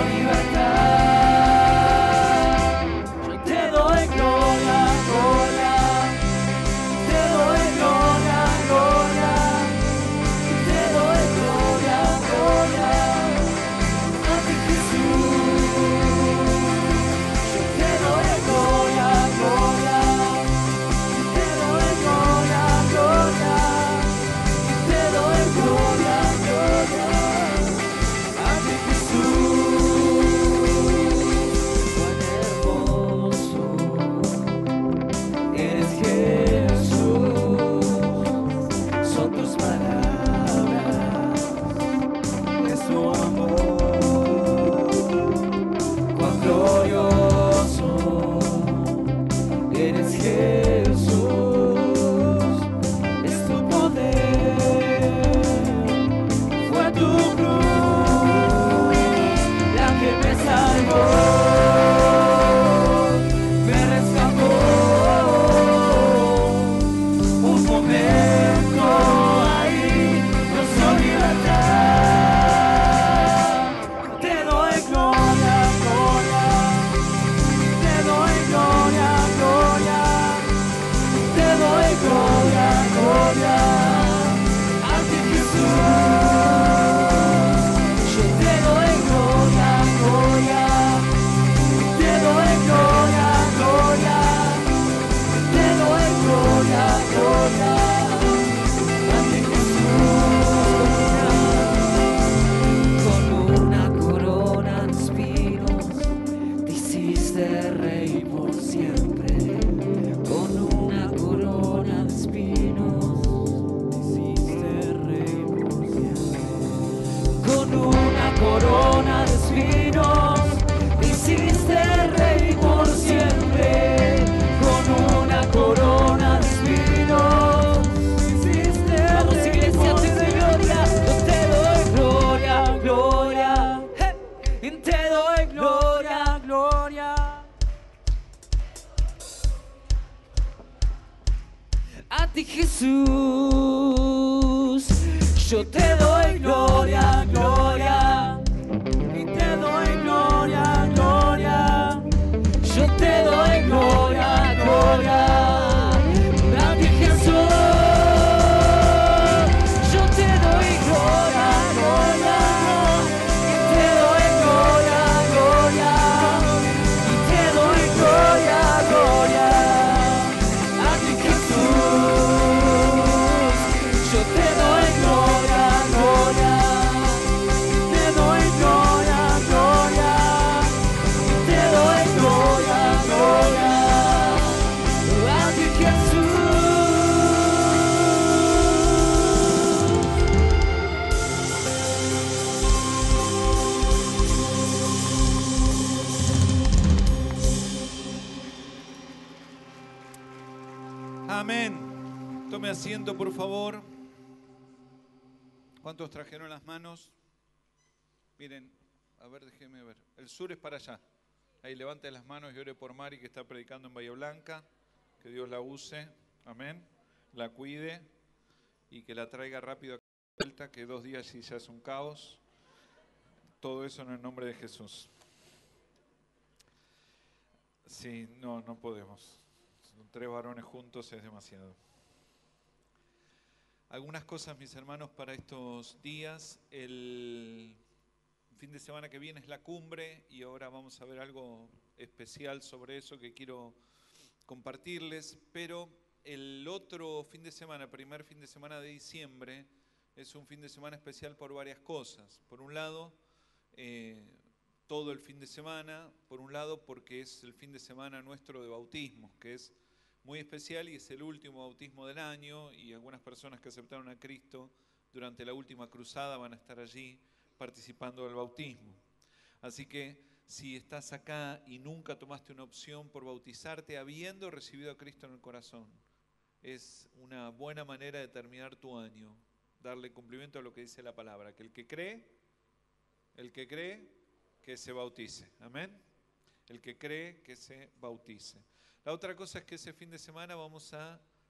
libertad. Yo te doy gloria, gloria. Te doy gloria, gloria. Te doy gloria, gloria. A ti Jesús. Yo te doy gloria, gloria. Te doy gloria, gloria. Te doy gloria, gloria. A ti Jesús. Cuán hermoso eres Jesús. Son tus palabras, es tu amor. Cuán glorioso eres Jesús, es tu poder, fue tu cruz la que me salvó, me rescató. Un momento ahí nos dio libertad. Te doy gloria, gloria. Te doy gloria, gloria. Te doy gloria, gloria. A ti Jesús. Yo te doy gloria, gloria. Te doy gloria, gloria. Te doy gloria, gloria. A ti Jesús. Con una corona de espinos te hiciste rey por siempre. Con una corona de espinos te hiciste rey por siempre. Con una corona de espinos te hiciste rey por siempre. Con una corona de espinos te hiciste Vamos, rey iglesia, por te doy gloria. Yo te doy gloria, gloria. Hey. Te doy gloria, gloria. A ti Jesús, yo te doy gloria, gloria. Y te doy gloria, gloria. Yo te doy gloria, gloria. A ti Jesús, yo te doy gloria, gloria. Y te doy gloria, gloria. Y te doy gloria, gloria. A ti Jesús, yo te doy gloria, gloria. Te doy gloria, gloria. Te doy gloria, gloria. A ti Jesús. Amén. Tome asiento, por favor. ¿Cuántos trajeron las manos? Miren, a ver, déjenme ver. El sur es para allá. Ahí levante las manos y ore por Mari, que está predicando en Bahía Blanca. Que Dios la use. Amén. La cuide y que la traiga rápido a vuelta, que dos días sí ya es un caos. Todo eso en el nombre de Jesús. Sí, no, no podemos. Son tres varones juntos, es demasiado. Algunas cosas, mis hermanos, para estos días. El fin de semana que viene es la cumbre y ahora vamos a ver algo especial sobre eso que quiero compartirles. Pero el otro fin de semana, primer fin de semana de diciembre, es un fin de semana especial por varias cosas. Por un lado, eh, todo el fin de semana, por un lado porque es el fin de semana nuestro de bautismos, que es muy especial y es el último bautismo del año, y algunas personas que aceptaron a Cristo durante la última cruzada van a estar allí participando del bautismo. Así que si estás acá y nunca tomaste una opción por bautizarte habiendo recibido a Cristo en el corazón, es una buena manera de terminar tu año, darle cumplimiento a lo que dice la palabra, que el que cree, el que cree, que se bautice. Amén. El que cree, que se bautice. La otra cosa es que ese fin de semana vamos a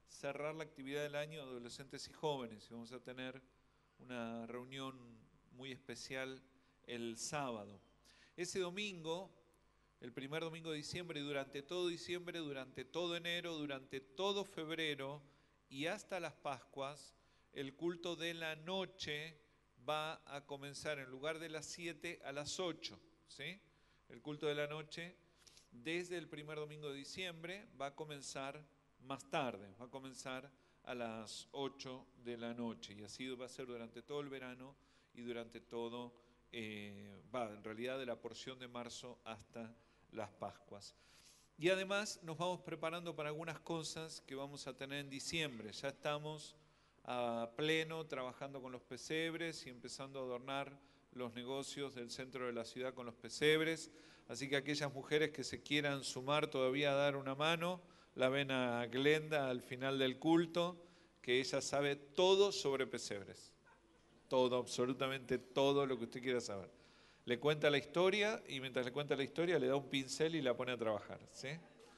cerrar la actividad del año de adolescentes y jóvenes. Y vamos a tener una reunión muy especial el sábado. Ese domingo, el primer domingo de diciembre, y durante todo diciembre, durante todo enero, durante todo febrero y hasta las Pascuas, el culto de la noche va a comenzar en lugar de las siete a las ocho, ¿sí? El culto de la noche desde el primer domingo de diciembre va a comenzar más tarde, va a comenzar a las ocho de la noche y así va a ser durante todo el verano y durante todo, eh, va, en realidad de la porción de marzo hasta las Pascuas. Y además nos vamos preparando para algunas cosas que vamos a tener en diciembre. Ya estamos a pleno trabajando con los pesebres y empezando a adornar los negocios del centro de la ciudad con los pesebres. Así que aquellas mujeres que se quieran sumar todavía a dar una mano, la ven a Glenda al final del culto, que ella sabe todo sobre pesebres. Todo, absolutamente todo lo que usted quiera saber. Le cuenta la historia y mientras le cuenta la historia le da un pincel y la pone a trabajar, ¿sí?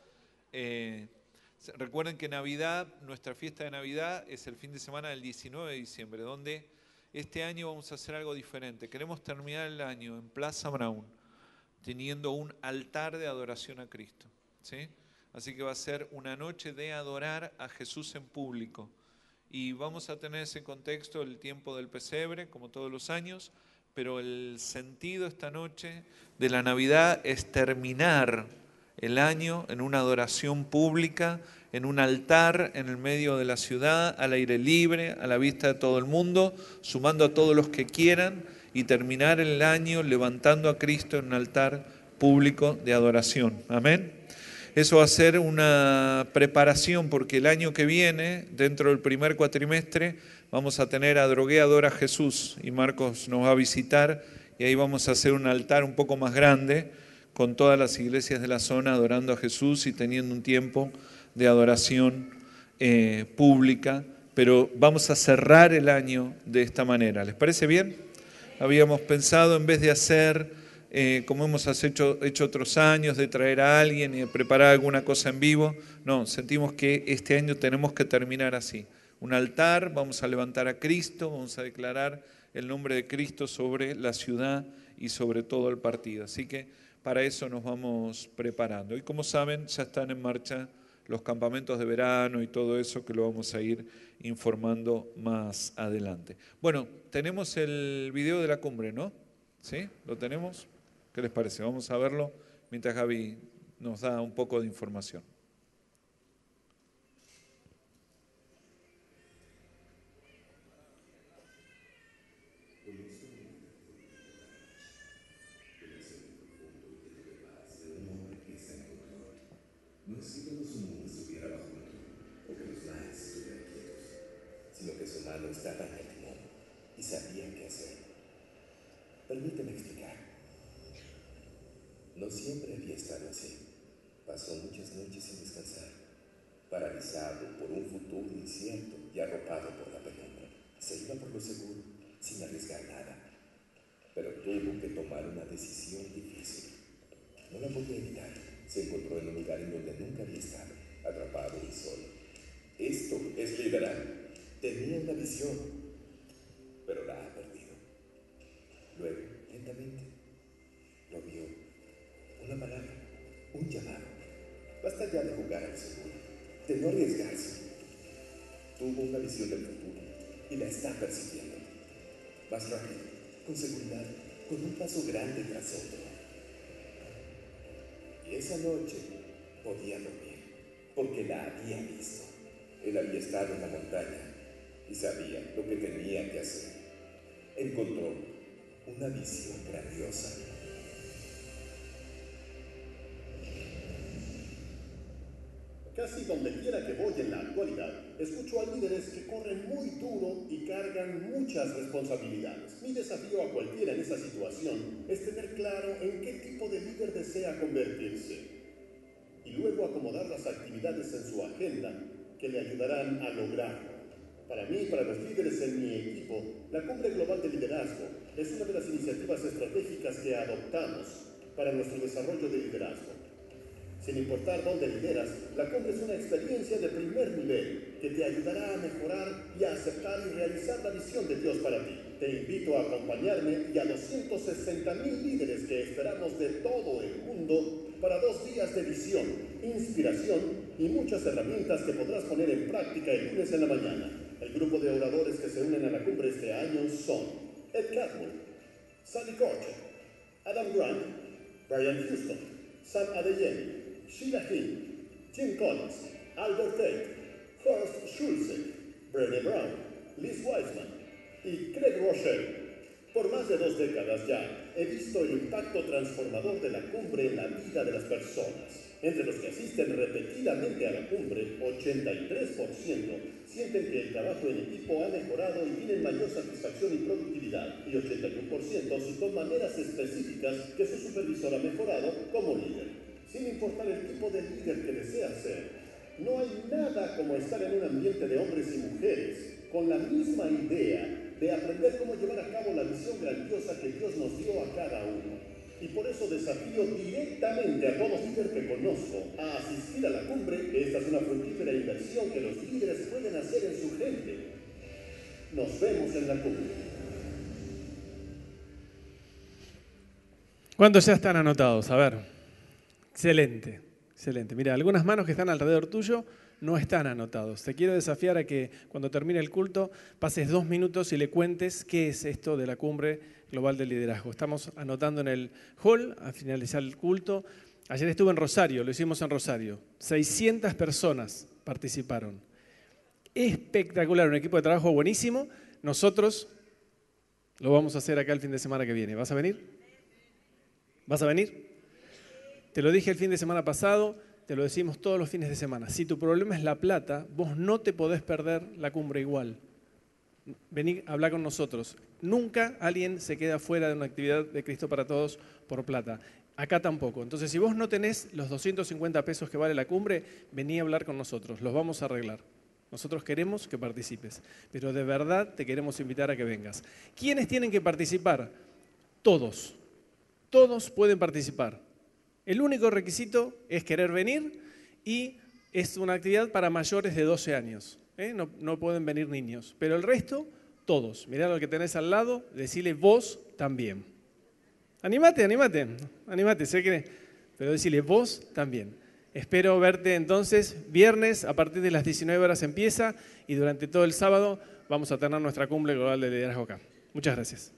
Eh, recuerden que Navidad, nuestra fiesta de Navidad es el fin de semana del diecinueve de diciembre, donde este año vamos a hacer algo diferente. Queremos terminar el año en Plaza Brown teniendo un altar de adoración a Cristo, ¿sí? Así que va a ser una noche de adorar a Jesús en público. Y vamos a tener ese contexto, el tiempo del pesebre, como todos los años, pero el sentido esta noche de la Navidad es terminar el año en una adoración pública, en un altar en el medio de la ciudad, al aire libre, a la vista de todo el mundo, sumando a todos los que quieran y terminar el año levantando a Cristo en un altar público de adoración. Amén. Eso va a ser una preparación porque el año que viene, dentro del primer cuatrimestre, vamos a tener a Drogué Adora a Jesús y Marcos nos va a visitar y ahí vamos a hacer un altar un poco más grande con todas las iglesias de la zona adorando a Jesús y teniendo un tiempo de adoración eh, pública, pero vamos a cerrar el año de esta manera. ¿Les parece bien? Habíamos pensado en vez de hacer... Eh, como hemos hecho, hecho otros años, de traer a alguien y de preparar alguna cosa en vivo. No, sentimos que este año tenemos que terminar así. Un altar, vamos a levantar a Cristo, vamos a declarar el nombre de Cristo sobre la ciudad y sobre todo el partido. Así que para eso nos vamos preparando. Y como saben, ya están en marcha los campamentos de verano y todo eso que lo vamos a ir informando más adelante. Bueno, tenemos el video de la cumbre, ¿no? ¿Sí? ¿Lo tenemos? ¿Qué les parece? Vamos a verlo mientras Gaby nos da un poco de información. No es que todo su mundo estuviera bajo control, o que los mares estuvieran quietos, sino que su mano estaba en el timón y sabía qué hacer. Permíteme explicar. No siempre había estado así. Pasó muchas noches sin descansar, paralizado por un futuro incierto y arropado por la penumbra. Se iba por lo seguro, sin arriesgar nada. Pero tuvo que tomar una decisión difícil. No la podía evitar. Se encontró en un lugar en donde nunca había estado, atrapado y solo. Esto es liderar. Tenía una visión, pero la ha perdido. Luego, lentamente, lo vio. Una palabra, un llamado. Basta ya de jugar al seguro, de no arriesgarse. Tuvo una visión del futuro y la está persiguiendo. Más rápido, con seguridad, con un paso grande tras otro. Y esa noche podía dormir, porque la había visto. Él había estado en la montaña y sabía lo que tenía que hacer. Encontró una visión grandiosa. Casi donde quiera que voy en la actualidad, escucho a líderes que corren muy duro y cargan muchas responsabilidades. Mi desafío a cualquiera en esa situación es tener claro en qué tipo de líder desea convertirse y luego acomodar las actividades en su agenda que le ayudarán a lograrlo. Para mí y para los líderes en mi equipo, la Cumbre Global de Liderazgo es una de las iniciativas estratégicas que adoptamos para nuestro desarrollo de liderazgo. Sin importar dónde lideras, la cumbre es una experiencia de primer nivel. que te ayudará a mejorar y a aceptar y realizar la visión de Dios para ti. Te invito a acompañarme y a los ciento sesenta mil líderes que esperamos de todo el mundo para dos días de visión, inspiración y muchas herramientas que podrás poner en práctica el lunes en la mañana. El grupo de oradores que se unen a la cumbre este año son Ed Catmull, Sally Kotcher, Adam Grant, Brian Houston, Sam Adeyemi, Sheila Hill, Jim Collins, Albert Tate, Horst Schulze, Brené Brown, Liz Wiseman y Craig Rochelle. Por más de dos décadas ya he visto el impacto transformador de la cumbre en la vida de las personas. Entre los que asisten repetidamente a la cumbre, ochenta y tres por ciento sienten que el trabajo en equipo ha mejorado y tienen mayor satisfacción y productividad, y ochenta y uno por ciento citó maneras específicas que su supervisor ha mejorado como líder. Sin importar el tipo de líder que desea ser, no hay nada como estar en un ambiente de hombres y mujeres con la misma idea de aprender cómo llevar a cabo la visión grandiosa que Dios nos dio a cada uno. Y por eso desafío directamente a todo líder que conozco a asistir a la cumbre. Esta es una fructífera inversión que los líderes pueden hacer en su gente. Nos vemos en la cumbre. ¿Cuántos ya están anotados? A ver. Excelente, excelente. Mira, algunas manos que están alrededor tuyo no están anotados. Te quiero desafiar a que cuando termine el culto pases dos minutos y le cuentes qué es esto de la Cumbre Global del Liderazgo. Estamos anotando en el hall al finalizar el culto. Ayer estuve en Rosario, lo hicimos en Rosario. seiscientas personas participaron. Espectacular, un equipo de trabajo buenísimo. Nosotros lo vamos a hacer acá el fin de semana que viene. ¿Vas a venir? ¿Vas a venir? Te lo dije el fin de semana pasado, te lo decimos todos los fines de semana. Si tu problema es la plata, vos no te podés perder la cumbre igual. Vení a hablar con nosotros. Nunca alguien se queda fuera de una actividad de Cristo para Todos por plata. Acá tampoco. Entonces, si vos no tenés los doscientos cincuenta pesos que vale la cumbre, vení a hablar con nosotros. Los vamos a arreglar. Nosotros queremos que participes, pero de verdad te queremos invitar a que vengas. ¿Quiénes tienen que participar? Todos. Todos pueden participar. El único requisito es querer venir y es una actividad para mayores de doce años. ¿eh? No, no pueden venir niños, pero el resto, todos. Mirá lo que tenés al lado, decile vos también. Anímate, anímate, anímate, sé que, pero decile vos también. Espero verte entonces viernes a partir de las diecinueve horas empieza y durante todo el sábado vamos a tener nuestra cumbre global de liderazgo acá. Muchas gracias.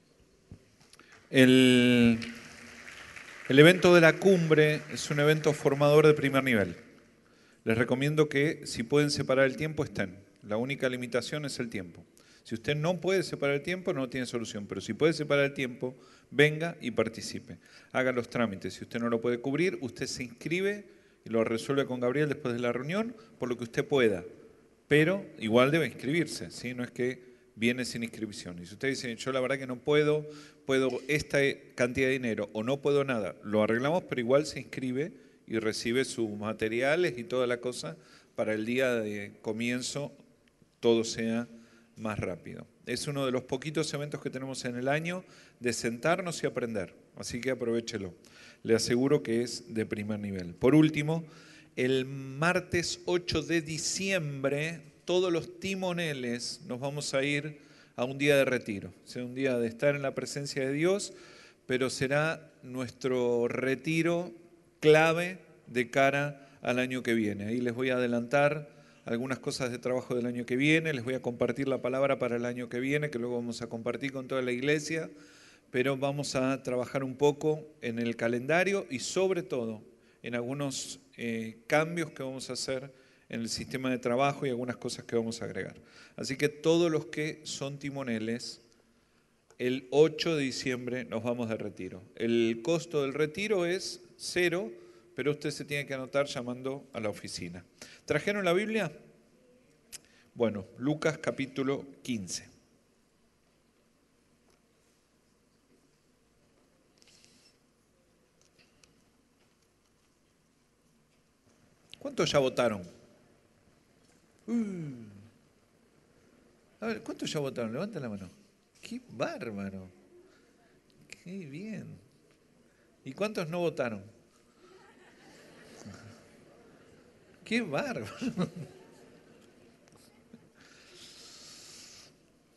El, el evento de la cumbre es un evento formador de primer nivel. Les recomiendo que si pueden separar el tiempo estén. La única limitación es el tiempo. Si usted no puede separar el tiempo, no tiene solución. Pero si puede separar el tiempo, venga y participe. Haga los trámites. Si usted no lo puede cubrir, usted se inscribe y lo resuelve con Gabriel después de la reunión por lo que usted pueda. Pero igual debe inscribirse, ¿sí? No es que viene sin inscripción. Y si usted dice, yo la verdad que no puedo, puedo esta cantidad de dinero o no puedo nada, lo arreglamos, pero igual se inscribe y recibe sus materiales y toda la cosa para el día de comienzo todo sea más rápido. Es uno de los poquitos eventos que tenemos en el año de sentarnos y aprender, así que aprovéchelo. Le aseguro que es de primer nivel. Por último, el martes ocho de diciembre, todos los timoneles nos vamos a ir a un día de retiro. O sea, un día de estar en la presencia de Dios, pero será nuestro retiro clave de cara al año que viene. Ahí les voy a adelantar algunas cosas de trabajo del año que viene, les voy a compartir la palabra para el año que viene, que luego vamos a compartir con toda la iglesia, pero vamos a trabajar un poco en el calendario y sobre todo en algunos eh, cambios que vamos a hacer en el sistema de trabajo y algunas cosas que vamos a agregar. Así que todos los que son timoneles, el ocho de diciembre nos vamos de retiro. El costo del retiro es cero, pero usted se tiene que anotar llamando a la oficina. ¿Trajeron la Biblia? Bueno, Lucas capítulo quince. ¿Cuántos ya votaron? Uh. A ver, ¿cuántos ya votaron? Levanten la mano. ¡Qué bárbaro! ¡Qué bien! ¿Y cuántos no votaron? ¡Qué bárbaro!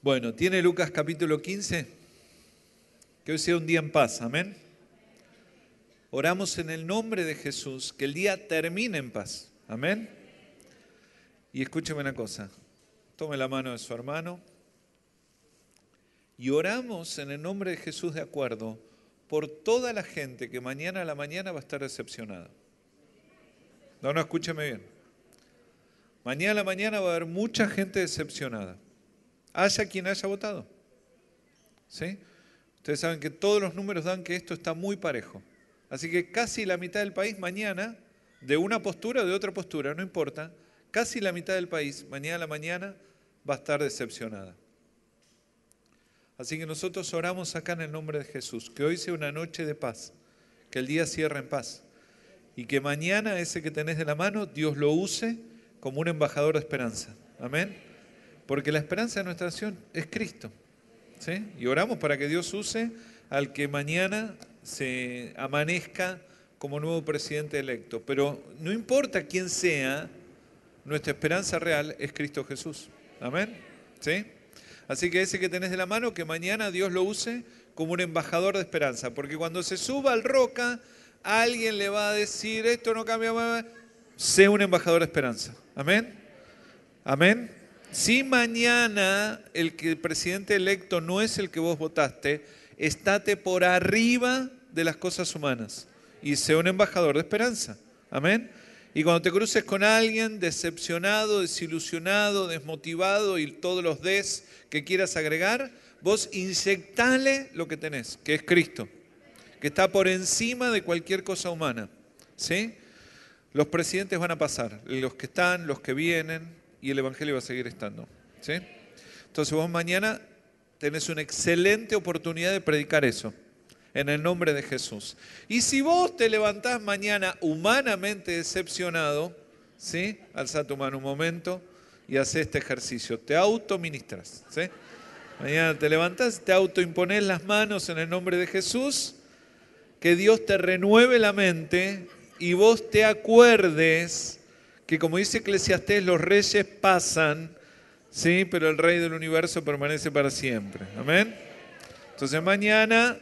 Bueno, ¿tiene Lucas capítulo quince? Que hoy sea un día en paz, amén. Oramos en el nombre de Jesús, que el día termine en paz, amén. Y escúcheme una cosa, tome la mano de su hermano y oramos en el nombre de Jesús de acuerdo por toda la gente que mañana a la mañana va a estar decepcionada. No, no, escúcheme bien. Mañana a la mañana va a haber mucha gente decepcionada. Haya quien haya votado. ¿Sí? Ustedes saben que todos los números dan que esto está muy parejo. Así que casi la mitad del país mañana, de una postura o de otra postura, no importa, casi la mitad del país mañana a la mañana va a estar decepcionada. Así que nosotros oramos acá en el nombre de Jesús, que hoy sea una noche de paz, que el día cierre en paz y que mañana ese que tenés de la mano, Dios lo use como un embajador de esperanza. Amén. Porque la esperanza de nuestra nación es Cristo. ¿Sí? Y oramos para que Dios use al que mañana se amanezca como nuevo presidente electo. Pero no importa quién sea, nuestra esperanza real es Cristo Jesús. Amén. ¿Sí? Así que ese que tenés de la mano, que mañana Dios lo use como un embajador de esperanza. Porque cuando se suba al roca, alguien le va a decir, esto no cambia más. Sé un embajador de esperanza. Amén. Amén. Si mañana el, que el presidente electo no es el que vos votaste, estate por arriba de las cosas humanas y sé un embajador de esperanza. Amén. Y cuando te cruces con alguien decepcionado, desilusionado, desmotivado y todos los des que quieras agregar, vos inyectale lo que tenés, que es Cristo, que está por encima de cualquier cosa humana. ¿Sí? Los presidentes van a pasar, los que están, los que vienen, y el Evangelio va a seguir estando. ¿Sí? Entonces vos mañana tenés una excelente oportunidad de predicar eso, en el nombre de Jesús. Y si vos te levantás mañana humanamente decepcionado, ¿sí? Alza tu mano un momento y haz este ejercicio. Te autoministras. ¿Sí? Mañana te levantás, te autoimponés las manos en el nombre de Jesús, que Dios te renueve la mente y vos te acuerdes que, como dice Eclesiastés, los reyes pasan, ¿sí? Pero el Rey del universo permanece para siempre. Amén. Entonces mañana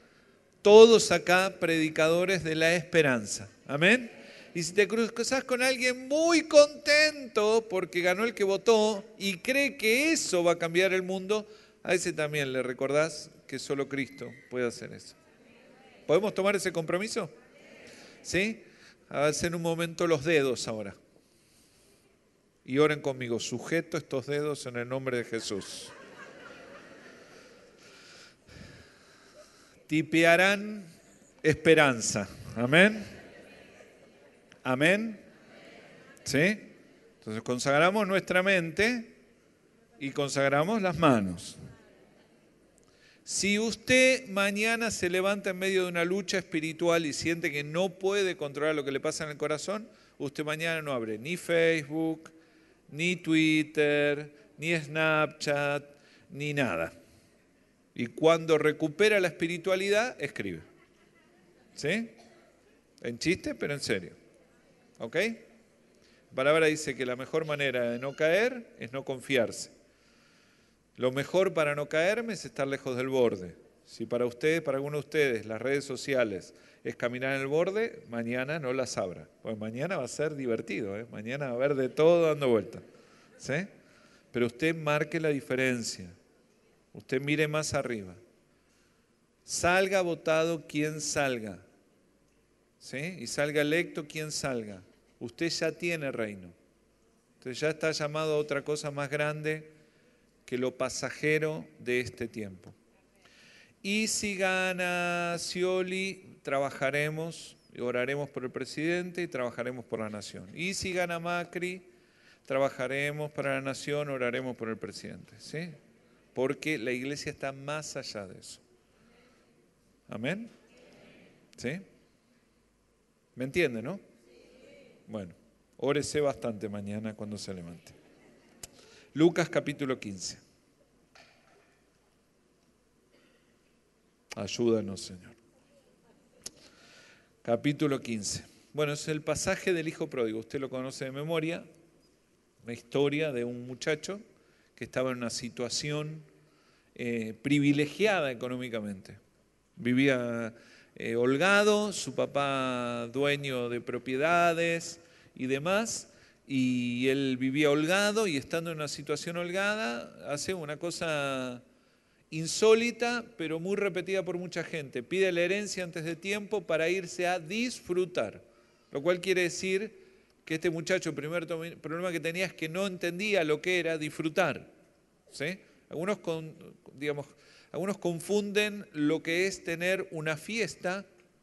todos acá predicadores de la esperanza. Amén. Y si te cruzas con alguien muy contento porque ganó el que votó y cree que eso va a cambiar el mundo, a ese también le recordás que solo Cristo puede hacer eso. ¿Podemos tomar ese compromiso? ¿Sí? Hacen un momento los dedos ahora. Y oren conmigo, sujeto estos dedos en el nombre de Jesús. Tipearán esperanza. Amén. Amén. ¿Sí? Entonces consagramos nuestra mente y consagramos las manos. Si usted mañana se levanta en medio de una lucha espiritual y siente que no puede controlar lo que le pasa en el corazón, usted mañana no abre ni Facebook, ni Twitter, ni Snapchat, ni nada. Y cuando recupera la espiritualidad, escribe. ¿Sí? En chiste, pero en serio. ¿Ok? La palabra dice que la mejor manera de no caer es no confiarse. Lo mejor para no caerme es estar lejos del borde. Si para ustedes, para algunos de ustedes, las redes sociales es caminar en el borde, mañana no las abra. Pues mañana va a ser divertido, ¿eh? Mañana va a haber de todo dando vuelta. ¿Sí? Pero usted marque la diferencia. Usted mire más arriba. Salga votado quien salga. ¿Sí? Y salga electo quien salga. Usted ya tiene reino. Usted ya está llamado a otra cosa más grande que lo pasajero de este tiempo. Y si gana Scioli, trabajaremos y oraremos por el presidente y trabajaremos por la nación. Y si gana Macri, trabajaremos para la nación, oraremos por el presidente. ¿Sí? Porque la iglesia está más allá de eso. ¿Amén? ¿Sí? ¿Me entiende, no? Bueno, órese bastante mañana cuando se levante. Lucas capítulo quince. Ayúdanos, Señor. Capítulo quince. Bueno, es el pasaje del hijo pródigo. Usted lo conoce de memoria. Una historia de un muchacho que estaba en una situación eh, privilegiada económicamente. Vivía eh, holgado, su papá dueño de propiedades y demás, y él vivía holgado y estando en una situación holgada hace una cosa insólita, pero muy repetida por mucha gente. Pide la herencia antes de tiempo para irse a disfrutar, lo cual quiere decir que este muchacho, el primer problema que tenía es que no entendía lo que era disfrutar. ¿Sí? Algunos, con, digamos, algunos confunden lo que es tener una fiesta.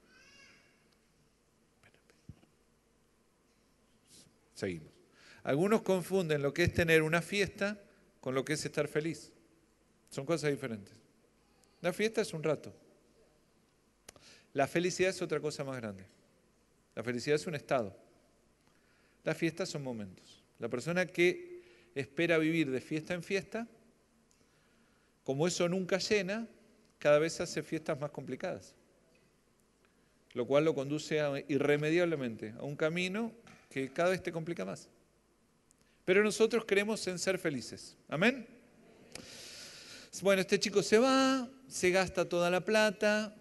Seguimos. Algunos confunden lo que es tener una fiesta con lo que es estar feliz. Son cosas diferentes. La fiesta es un rato. La felicidad es otra cosa más grande. La felicidad es un estado. Las fiestas son momentos. La persona que espera vivir de fiesta en fiesta, como eso nunca llena, cada vez hace fiestas más complicadas. Lo cual lo conduce a, irremediablemente a un camino que cada vez te complica más. Pero nosotros creemos en ser felices. ¿Amén? Bueno, este chico se va, se gasta toda la plata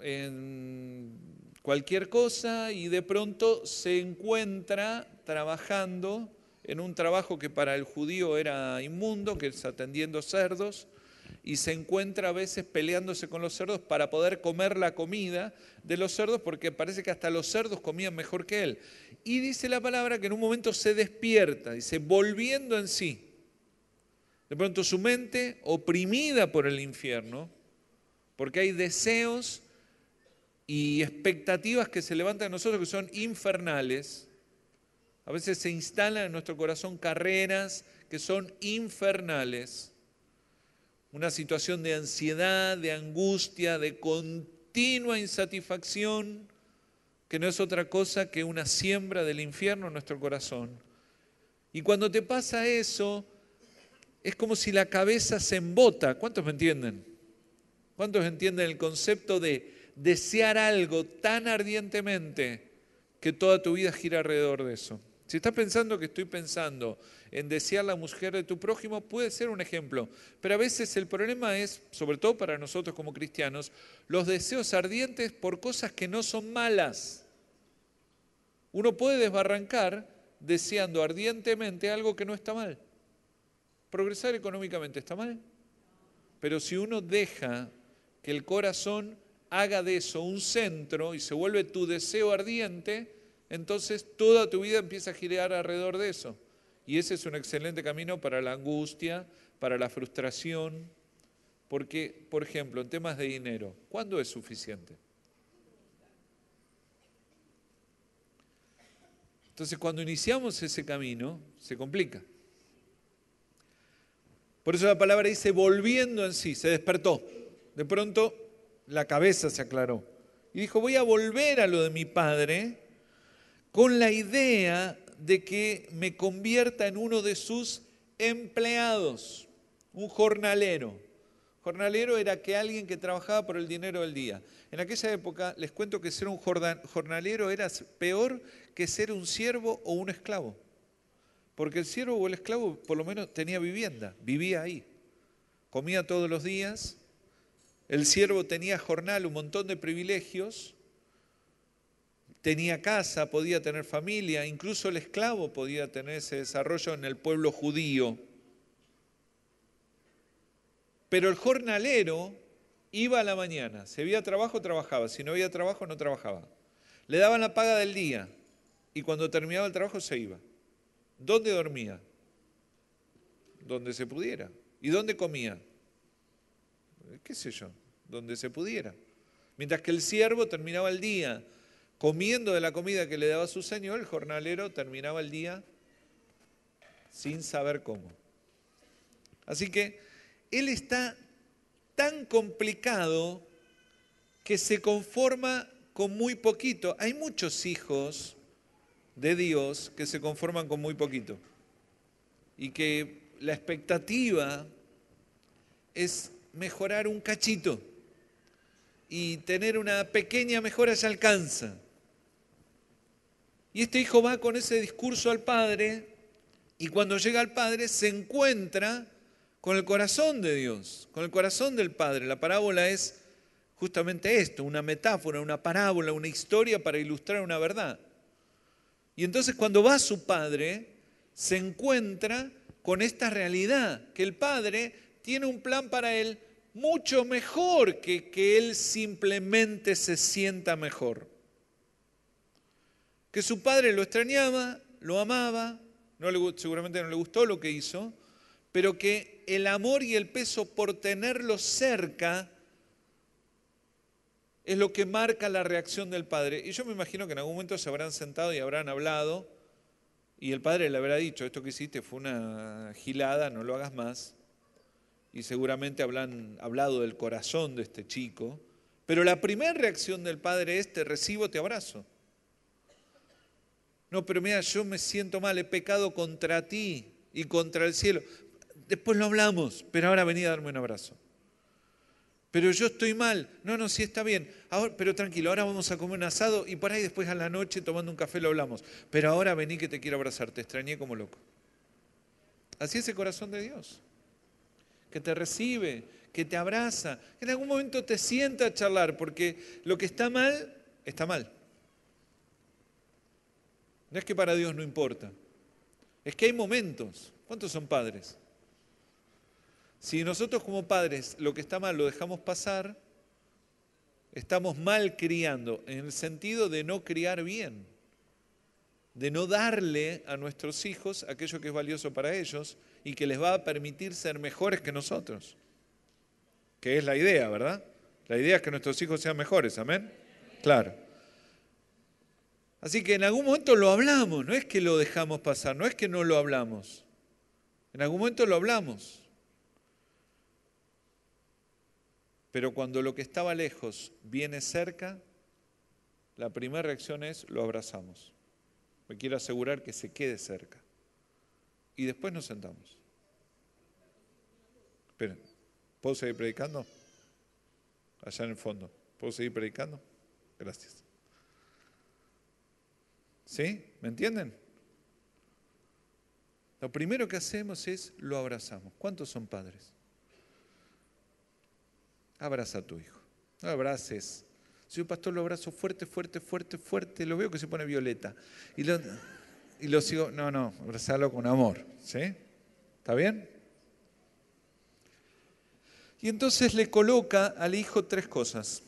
en cualquier cosa y de pronto se encuentra trabajando en un trabajo que para el judío era inmundo, que es atendiendo cerdos, y se encuentra a veces peleándose con los cerdos para poder comer la comida de los cerdos, porque parece que hasta los cerdos comían mejor que él. Y dice la palabra que en un momento se despierta, dice, volviendo en sí. De pronto su mente, oprimida por el infierno, porque hay deseos y expectativas que se levantan en nosotros que son infernales. A veces se instalan en nuestro corazón carreras que son infernales. Una situación de ansiedad, de angustia, de continua insatisfacción, que no es otra cosa que una siembra del infierno en nuestro corazón. Y cuando te pasa eso, es como si la cabeza se embota. ¿Cuántos me entienden? ¿Cuántos entienden el concepto de desear algo tan ardientemente que toda tu vida gira alrededor de eso? Si estás pensando que estoy pensando en desear la mujer de tu prójimo, puede ser un ejemplo. Pero a veces el problema es, sobre todo para nosotros como cristianos, los deseos ardientes por cosas que no son malas. Uno puede desbarrancar deseando ardientemente algo que no está mal. Progresar económicamente está mal, pero si uno deja que el corazón haga de eso un centro y se vuelve tu deseo ardiente, entonces toda tu vida empieza a girar alrededor de eso. Y ese es un excelente camino para la angustia, para la frustración, porque, por ejemplo, en temas de dinero, ¿cuándo es suficiente? Entonces, cuando iniciamos ese camino, se complica. Por eso la palabra dice, volviendo en sí, se despertó. De pronto, la cabeza se aclaró. Y dijo, voy a volver a lo de mi padre con la idea de que me convierta en uno de sus empleados, un jornalero. Jornalero era que alguien que trabajaba por el dinero del día. En aquella época, les cuento que ser un jornalero era peor que ser un siervo o un esclavo. Porque el siervo o el esclavo por lo menos tenía vivienda, vivía ahí. Comía todos los días. El siervo tenía jornal, un montón de privilegios. Tenía casa, podía tener familia. Incluso el esclavo podía tener ese desarrollo en el pueblo judío. Pero el jornalero iba a la mañana. Si había trabajo, trabajaba. Si no había trabajo, no trabajaba. Le daban la paga del día. Y cuando terminaba el trabajo, se iba. ¿Dónde dormía? Donde se pudiera. ¿Y dónde comía? ¿Qué sé yo? Donde se pudiera. Mientras que el siervo terminaba el día comiendo de la comida que le daba su señor, el jornalero terminaba el día sin saber cómo. Así que él está tan complicado que se conforma con muy poquito. Hay muchos hijos de Dios que se conforman con muy poquito y que la expectativa es mejorar un cachito y tener una pequeña mejora ya alcanza. Y este hijo va con ese discurso al padre y cuando llega al padre se encuentra con el corazón de Dios, con el corazón del Padre. La parábola es justamente esto, una metáfora, una parábola, una historia para ilustrar una verdad. Y entonces cuando va su padre, se encuentra con esta realidad, que el padre tiene un plan para él mucho mejor que que él simplemente se sienta mejor. Que su padre lo extrañaba, lo amaba, no le, seguramente no le gustó lo que hizo, pero que el amor y el peso por tenerlo cerca es lo que marca la reacción del padre. Y yo me imagino que en algún momento se habrán sentado y habrán hablado, y el padre le habrá dicho, esto que hiciste fue una gilada, no lo hagas más. Y seguramente habrán hablado del corazón de este chico. Pero la primera reacción del padre es, te recibo, te abrazo. No, pero mira, yo me siento mal, he pecado contra ti y contra el cielo. Después lo hablamos, pero ahora vení a darme un abrazo. Pero yo estoy mal. No, no, sí está bien. Ahora, pero tranquilo, ahora vamos a comer un asado y por ahí después a la noche tomando un café lo hablamos. Pero ahora vení que te quiero abrazar, te extrañé como loco. Así es el corazón de Dios. Que te recibe, que te abraza, que en algún momento te sienta a charlar, porque lo que está mal, está mal. No es que para Dios no importa. Es que hay momentos. ¿Cuántos son padres? Si nosotros como padres lo que está mal lo dejamos pasar, estamos mal criando, en el sentido de no criar bien, de no darle a nuestros hijos aquello que es valioso para ellos y que les va a permitir ser mejores que nosotros. Que es la idea, ¿verdad? La idea es que nuestros hijos sean mejores, ¿amén? Claro. Así que en algún momento lo hablamos, no es que lo dejamos pasar, no es que no lo hablamos. En algún momento lo hablamos. Pero cuando lo que estaba lejos viene cerca, la primera reacción es lo abrazamos. Me quiero asegurar que se quede cerca. Y después nos sentamos. Esperen, ¿puedo seguir predicando? Allá en el fondo. ¿Puedo seguir predicando? Gracias. ¿Sí? ¿Me entienden? Lo primero que hacemos es lo abrazamos. ¿Cuántos son padres? Abraza a tu hijo. No abraces. Si un pastor lo abrazo fuerte, fuerte, fuerte, fuerte, lo veo que se pone violeta. Y lo, y lo sigo, no, no, abrazalo con amor. ¿Sí? ¿Está bien? Y entonces le coloca al hijo tres cosas.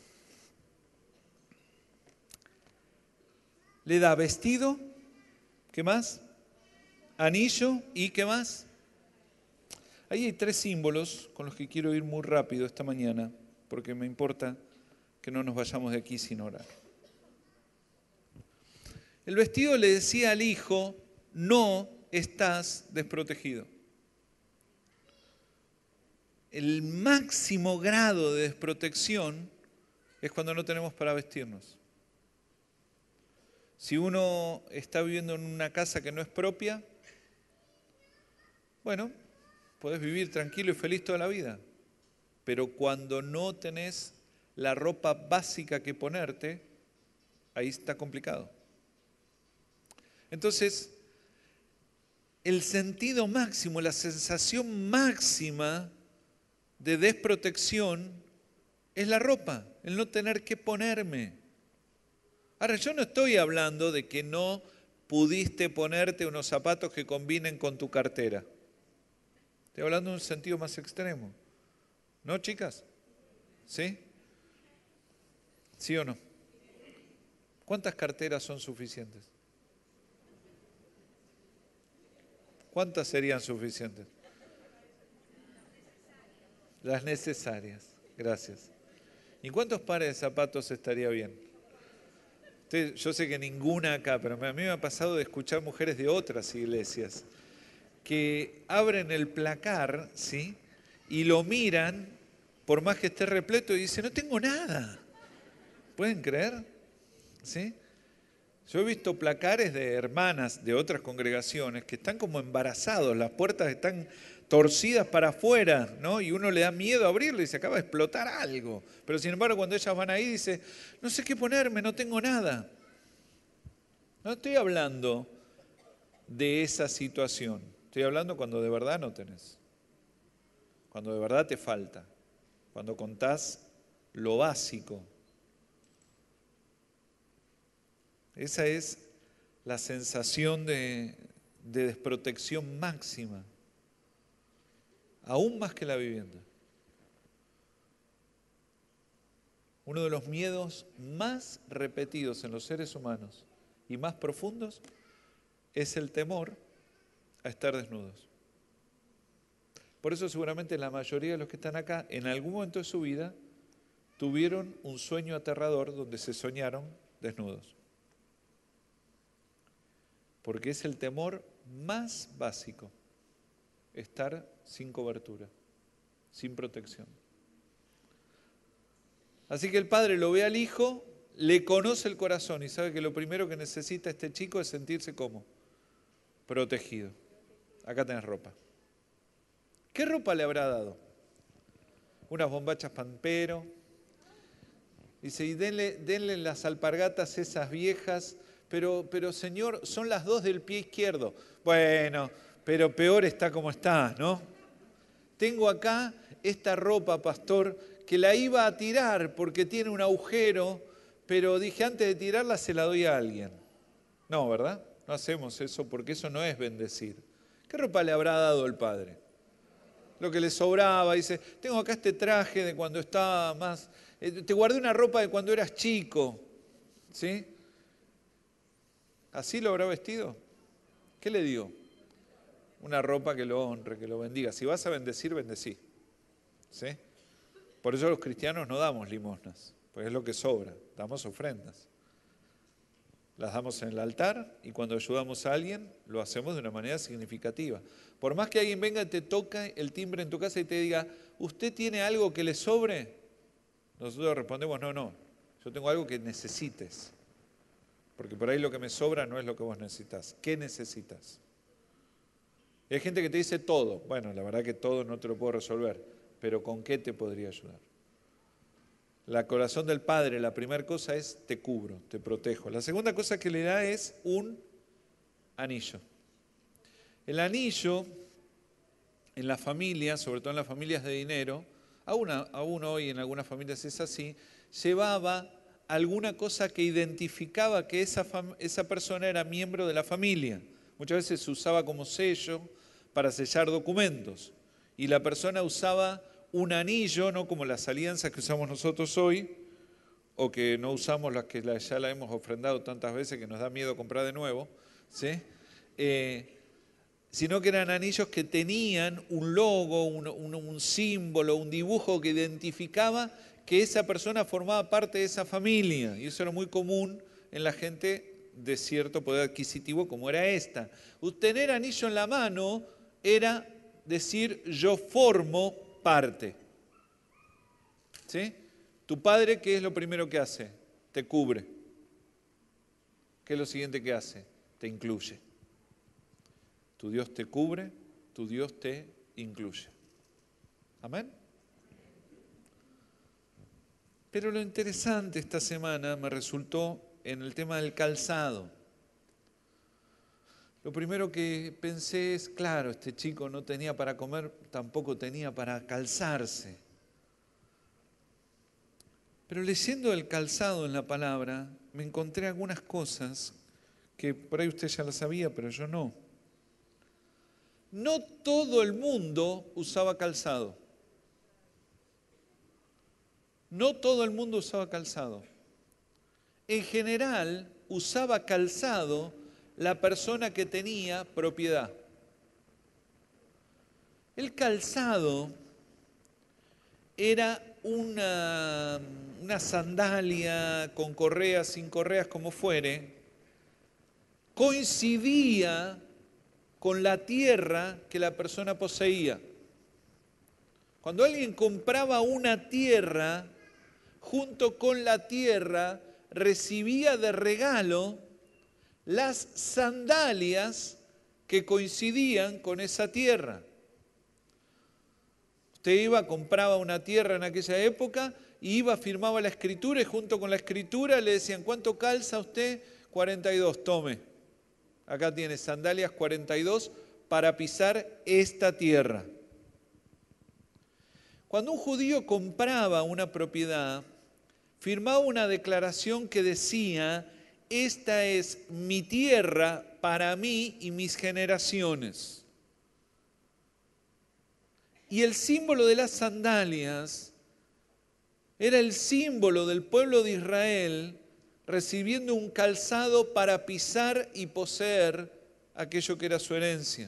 Le da vestido, ¿qué más? Anillo y ¿qué más? Ahí hay tres símbolos con los que quiero ir muy rápido esta mañana, porque me importa que no nos vayamos de aquí sin orar. El vestido le decía al hijo, no estás desprotegido. El máximo grado de desprotección es cuando no tenemos para vestirnos. Si uno está viviendo en una casa que no es propia, bueno, podés vivir tranquilo y feliz toda la vida. Pero cuando no tenés la ropa básica que ponerte, ahí está complicado. Entonces, el sentido máximo, la sensación máxima de desprotección es la ropa, el no tener que ponerme. Ahora, yo no estoy hablando de que no pudiste ponerte unos zapatos que combinen con tu cartera. Estoy hablando de un sentido más extremo. ¿No, chicas? ¿Sí? ¿Sí o no? ¿Cuántas carteras son suficientes? ¿Cuántas serían suficientes? Las necesarias. Gracias. ¿Y cuántos pares de zapatos estaría bien? Usted, yo sé que ninguna acá, pero a mí me ha pasado de escuchar mujeres de otras iglesias que abren el placar, ¿sí? Y lo miran, por más que esté repleto, y dicen, no tengo nada. ¿Pueden creer? ¿Sí? Yo he visto placares de hermanas de otras congregaciones que están como embarazados, las puertas están torcidas para afuera, ¿no? Y uno le da miedo abrirlo y se acaba de explotar algo. Pero sin embargo, cuando ellas van ahí, dice, no sé qué ponerme, no tengo nada. No estoy hablando de esa situación. Estoy hablando cuando de verdad no tenés. cuando de verdad te falta, cuando contás lo básico. Esa es la sensación de, de desprotección máxima, aún más que la vivienda. Uno de los miedos más repetidos en los seres humanos y más profundos es el temor a estar desnudos. Por eso seguramente la mayoría de los que están acá, en algún momento de su vida, tuvieron un sueño aterrador donde se soñaron desnudos. Porque es el temor más básico, estar sin cobertura, sin protección. Así que el padre lo ve al hijo, le conoce el corazón y sabe que lo primero que necesita este chico es sentirse como protegido. Acá tenés ropa. ¿Qué ropa le habrá dado? Unas bombachas Pampero. Dice, y denle, denle las alpargatas esas viejas, pero, pero señor, son las dos del pie izquierdo. Bueno, pero peor está como está, ¿no? Tengo acá esta ropa, pastor, que la iba a tirar porque tiene un agujero, pero dije, antes de tirarla se la doy a alguien. No, ¿verdad? No hacemos eso porque eso no es bendecir. ¿Qué ropa le habrá dado el padre? Lo que le sobraba, dice, tengo acá este traje de cuando estaba más... Eh, te guardé una ropa de cuando eras chico, ¿sí? ¿Así lo habrá vestido? ¿Qué le dio? Una ropa que lo honre, que lo bendiga. Si vas a bendecir, bendecí, ¿sí? Por eso los cristianos no damos limosnas, pues es lo que sobra, damos ofrendas. Las damos en el altar y cuando ayudamos a alguien lo hacemos de una manera significativa. Por más que alguien venga y te toque el timbre en tu casa y te diga, ¿usted tiene algo que le sobre? Nosotros respondemos, no, no, yo tengo algo que necesites. Porque por ahí lo que me sobra no es lo que vos necesitas. ¿Qué necesitas? Y hay gente que te dice todo. Bueno, la verdad que todo no te lo puedo resolver, pero ¿con qué te podría ayudar? La corazón del Padre, la primera cosa es te cubro, te protejo. La segunda cosa que le da es un anillo. El anillo en las familias, sobre todo en las familias de dinero, aún, aún hoy en algunas familias es así, llevaba alguna cosa que identificaba que esa, esa persona era miembro de la familia. Muchas veces se usaba como sello para sellar documentos y la persona usaba un anillo, no como las alianzas que usamos nosotros hoy, o que no usamos las que ya la hemos ofrendado tantas veces que nos da miedo comprar de nuevo, ¿sí? Eh, sino que eran anillos que tenían un logo, un, un, un símbolo, un dibujo que identificaba que esa persona formaba parte de esa familia. Y eso era muy común en la gente de cierto poder adquisitivo como era esta. Tener anillo en la mano era decir yo formo parte. ¿Sí? Tu padre, ¿qué es lo primero que hace? Te cubre. ¿Qué es lo siguiente que hace? Te incluye. Tu Dios te cubre, tu Dios te incluye. ¿Amén? Pero lo interesante esta semana me resultó en el tema del calzado. Lo primero que pensé es, claro, este chico no tenía para comer, tampoco tenía para calzarse. Pero leyendo el calzado en la palabra, me encontré algunas cosas que por ahí usted ya las sabía, pero yo no. No todo el mundo usaba calzado. No todo el mundo usaba calzado. En general, usaba calzado la persona que tenía propiedad. El calzado era una, una sandalia con correas, sin correas, como fuere, coincidía con la tierra que la persona poseía. Cuando alguien compraba una tierra, junto con la tierra recibía de regalo las sandalias que coincidían con esa tierra. Usted iba, compraba una tierra en aquella época, y iba, firmaba la escritura y junto con la escritura le decían, ¿cuánto calza usted? cuarenta y dos, tome. Acá tiene sandalias cuarenta y dos para pisar esta tierra. Cuando un judío compraba una propiedad, firmaba una declaración que decía: esta es mi tierra para mí y mis generaciones. Y el símbolo de las sandalias era el símbolo del pueblo de Israel recibiendo un calzado para pisar y poseer aquello que era su herencia.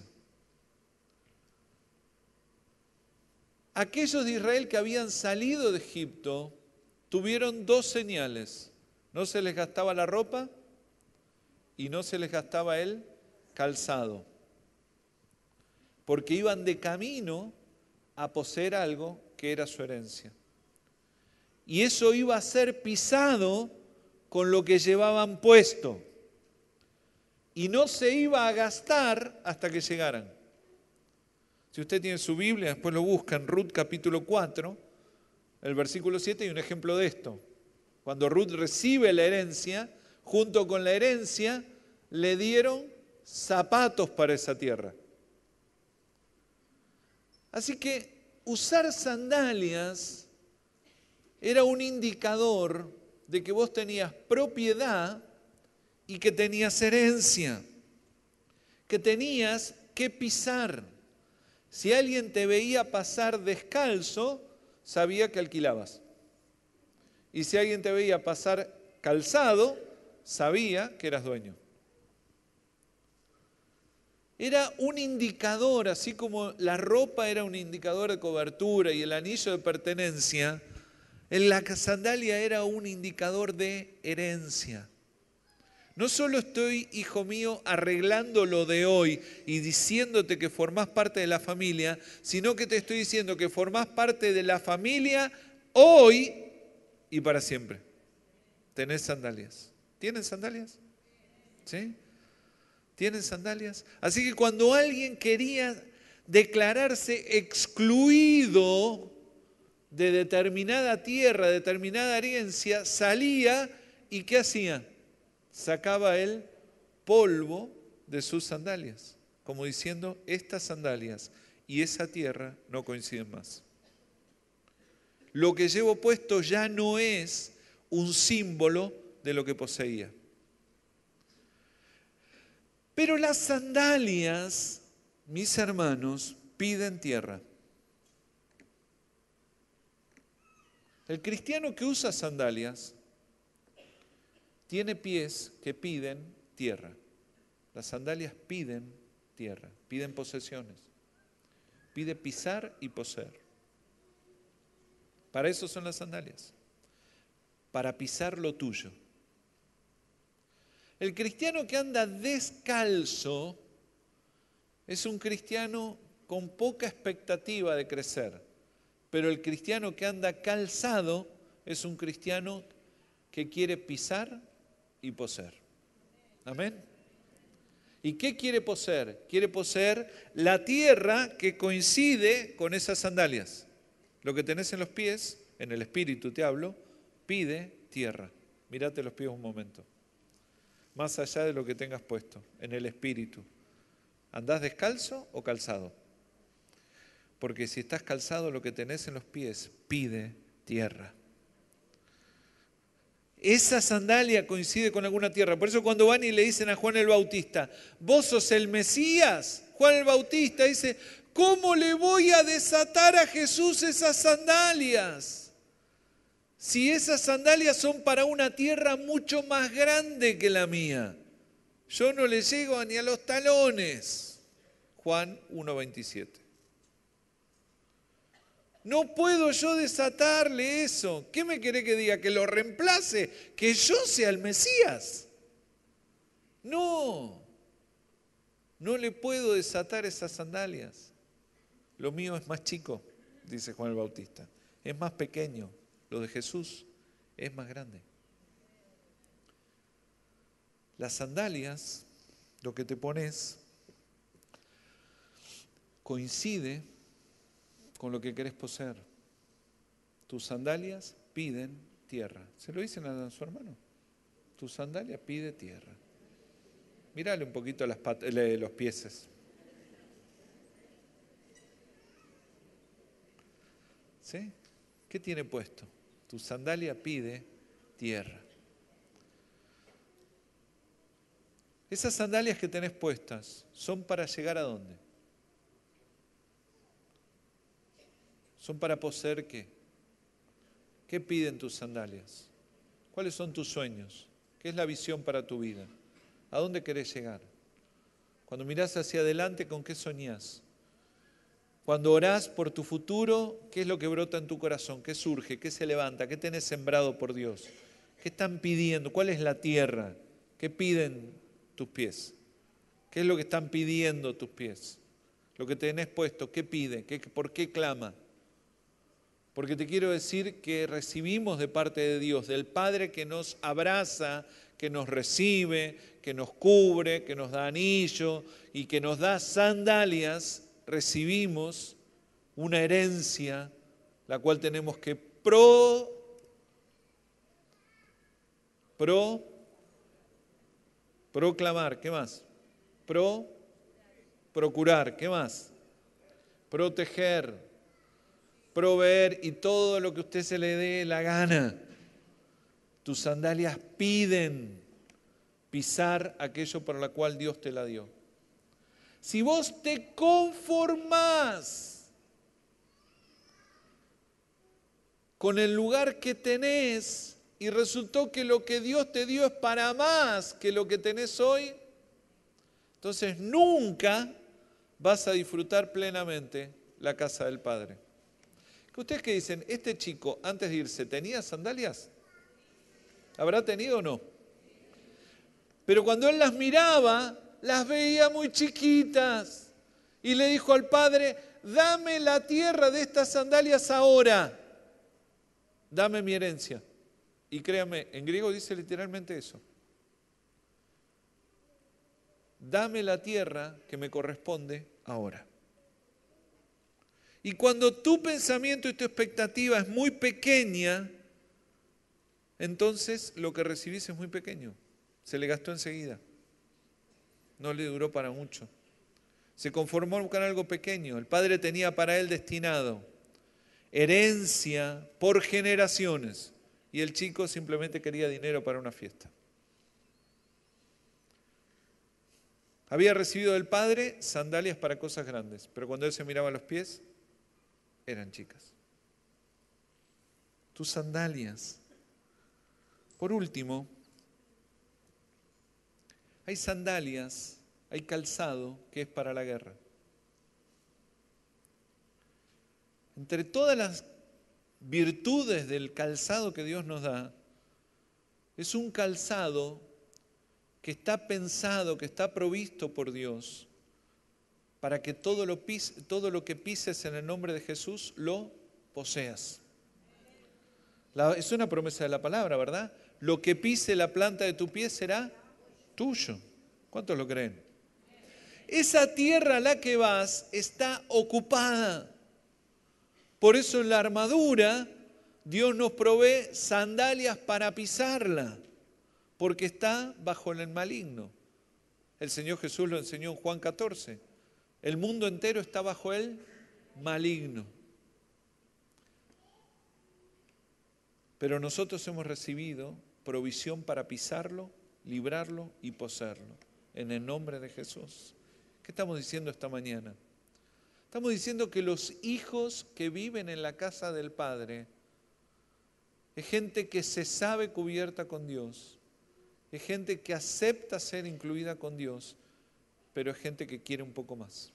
Aquellos de Israel que habían salido de Egipto tuvieron dos señales: no se les gastaba la ropa y no se les gastaba el calzado, porque iban de camino a poseer algo que era su herencia. Y eso iba a ser pisado con lo que llevaban puesto, y no se iba a gastar hasta que llegaran. Si usted tiene su Biblia, después lo busca en Ruth capítulo cuatro, el versículo siete, hay un ejemplo de esto. Cuando Ruth recibe la herencia, junto con la herencia le dieron zapatos para esa tierra. Así que usar sandalias era un indicador de que vos tenías propiedad y que tenías herencia, que tenías que pisar. Si alguien te veía pasar descalzo, sabía que alquilabas. Y si alguien te veía pasar calzado, sabía que eras dueño. Era un indicador, así como la ropa era un indicador de cobertura y el anillo de pertenencia, la sandalia era un indicador de herencia. No solo estoy, hijo mío, arreglando lo de hoy y diciéndote que formás parte de la familia, sino que te estoy diciendo que formás parte de la familia hoy y para siempre. ¿Tenés sandalias? ¿Tienen sandalias? ¿Sí? ¿Tienen sandalias? Así que cuando alguien quería declararse excluido de determinada tierra, determinada herencia, salía y ¿qué hacía? Sacaba el polvo de sus sandalias, como diciendo: estas sandalias y esa tierra no coinciden más. Lo que llevo puesto ya no es un símbolo de lo que poseía. Pero las sandalias, mis hermanos, piden tierra. El cristiano que usa sandalias tiene pies que piden tierra. Las sandalias piden tierra, piden posesiones. Pide pisar y poseer. Para eso son las sandalias. Para pisar lo tuyo. El cristiano que anda descalzo es un cristiano con poca expectativa de crecer. Pero el cristiano que anda calzado es un cristiano que quiere pisar y poseer. Amén. ¿Y qué quiere poseer? Quiere poseer la tierra que coincide con esas sandalias. Lo que tenés en los pies, en el espíritu te hablo, pide tierra. Mírate los pies un momento. Más allá de lo que tengas puesto, en el espíritu. ¿Andás descalzo o calzado? Porque si estás calzado, lo que tenés en los pies pide tierra. Esa sandalia coincide con alguna tierra. Por eso cuando van y le dicen a Juan el Bautista: vos sos el Mesías, Juan el Bautista dice: ¿cómo le voy a desatar a Jesús esas sandalias? Si esas sandalias son para una tierra mucho más grande que la mía. Yo no le llego ni a los talones. Juan uno veintisiete. No puedo yo desatarle eso. ¿Qué me quiere que diga? ¿Que lo reemplace? ¿Que yo sea el Mesías? No. No le puedo desatar esas sandalias. Lo mío es más chico, dice Juan el Bautista. Es más pequeño. Lo de Jesús es más grande. Las sandalias, lo que te pones, coincide con lo que querés poseer. Tus sandalias piden tierra. ¿Se lo dicen a su hermano? Tu sandalia pide tierra. Mírale un poquito las pat- los pies. ¿Sí? ¿Qué tiene puesto? Tu sandalia pide tierra. Esas sandalias que tenés puestas, ¿son para llegar a dónde? ¿Son para poseer qué? ¿Qué piden tus sandalias? ¿Cuáles son tus sueños? ¿Qué es la visión para tu vida? ¿A dónde querés llegar? Cuando mirás hacia adelante, ¿con qué soñás? Cuando orás por tu futuro, ¿qué es lo que brota en tu corazón? ¿Qué surge? ¿Qué se levanta? ¿Qué tenés sembrado por Dios? ¿Qué están pidiendo? ¿Cuál es la tierra? ¿Qué piden tus pies? ¿Qué es lo que están pidiendo tus pies? Lo que tenés puesto, ¿qué pide? ¿Qué, ¿Por qué clama? Porque te quiero decir que recibimos de parte de Dios, del Padre que nos abraza, que nos recibe, que nos cubre, que nos da anillo y que nos da sandalias, recibimos una herencia, la cual tenemos que pro, pro, proclamar, ¿qué más? Pro, procurar, ¿qué más? Proteger, proveer y todo lo que a usted se le dé la gana. Tus sandalias piden pisar aquello para lo cual Dios te la dio. Si vos te conformás con el lugar que tenés y resultó que lo que Dios te dio es para más que lo que tenés hoy, entonces nunca vas a disfrutar plenamente la casa del Padre. ¿Ustedes qué dicen? ¿Este chico antes de irse tenía sandalias? ¿Habrá tenido o no? Pero cuando él las miraba, las veía muy chiquitas y le dijo al Padre, dame la tierra de estas sandalias ahora, dame mi herencia. Y créame, en griego dice literalmente eso. Dame la tierra que me corresponde ahora. Y cuando tu pensamiento y tu expectativa es muy pequeña, entonces lo que recibís es muy pequeño. Se le gastó enseguida. No le duró para mucho. Se conformó con algo pequeño. El Padre tenía para él destinado herencia por generaciones. Y el chico simplemente quería dinero para una fiesta. Había recibido del Padre sandalias para cosas grandes, pero cuando él se miraba los pies, eran chicas. Tus sandalias. Por último, hay sandalias, hay calzado que es para la guerra. Entre todas las virtudes del calzado que Dios nos da, es un calzado que está pensado, que está provisto por Dios, para que todo lo, pis, todo lo que pises en el nombre de Jesús lo poseas. La, es una promesa de la palabra, ¿verdad? Lo que pise la planta de tu pie será tuyo. ¿Cuántos lo creen? Esa tierra a la que vas está ocupada. Por eso en la armadura Dios nos provee sandalias para pisarla, porque está bajo el maligno. El Señor Jesús lo enseñó en Juan catorce. El mundo entero está bajo el maligno. Pero nosotros hemos recibido provisión para pisarlo, librarlo y poseerlo. En el nombre de Jesús. ¿Qué estamos diciendo esta mañana? Estamos diciendo que los hijos que viven en la casa del Padre es gente que se sabe cubierta con Dios, es gente que acepta ser incluida con Dios, pero es gente que quiere un poco más.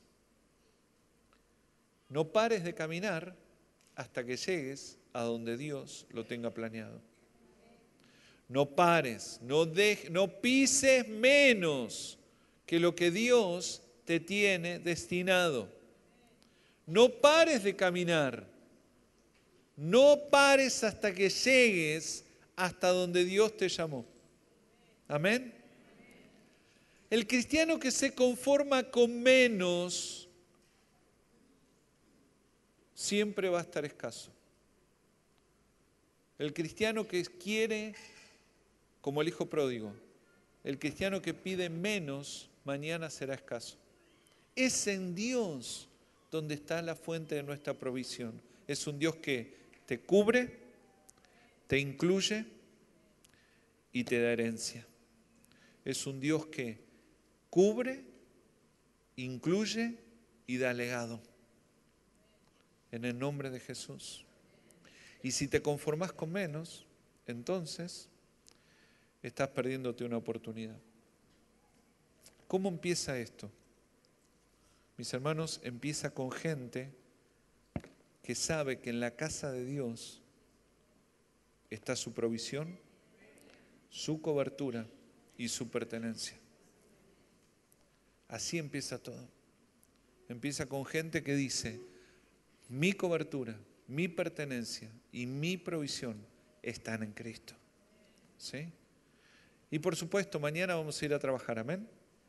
No pares de caminar hasta que llegues a donde Dios lo tenga planeado. No pares, no, de, no pises menos que lo que Dios te tiene destinado. No pares de caminar. No pares hasta que llegues hasta donde Dios te llamó. Amén. El cristiano que se conforma con menos siempre va a estar escaso. El cristiano que quiere, como el hijo pródigo, el cristiano que pide menos, mañana será escaso. Es en Dios donde está la fuente de nuestra provisión. es un Dios que te cubre, te incluye y te da herencia. Es un Dios que cubre, incluye y da legado. En el nombre de Jesús. Y si te conformas con menos, entonces estás perdiéndote una oportunidad. ¿Cómo empieza esto? Mis hermanos, empieza con gente que sabe que en la casa de Dios está su provisión, su cobertura y su pertenencia. Así empieza todo. Empieza con gente que dice, mi cobertura, mi pertenencia y mi provisión están en Cristo. ¿Sí? Y por supuesto, mañana vamos a ir a trabajar, amén.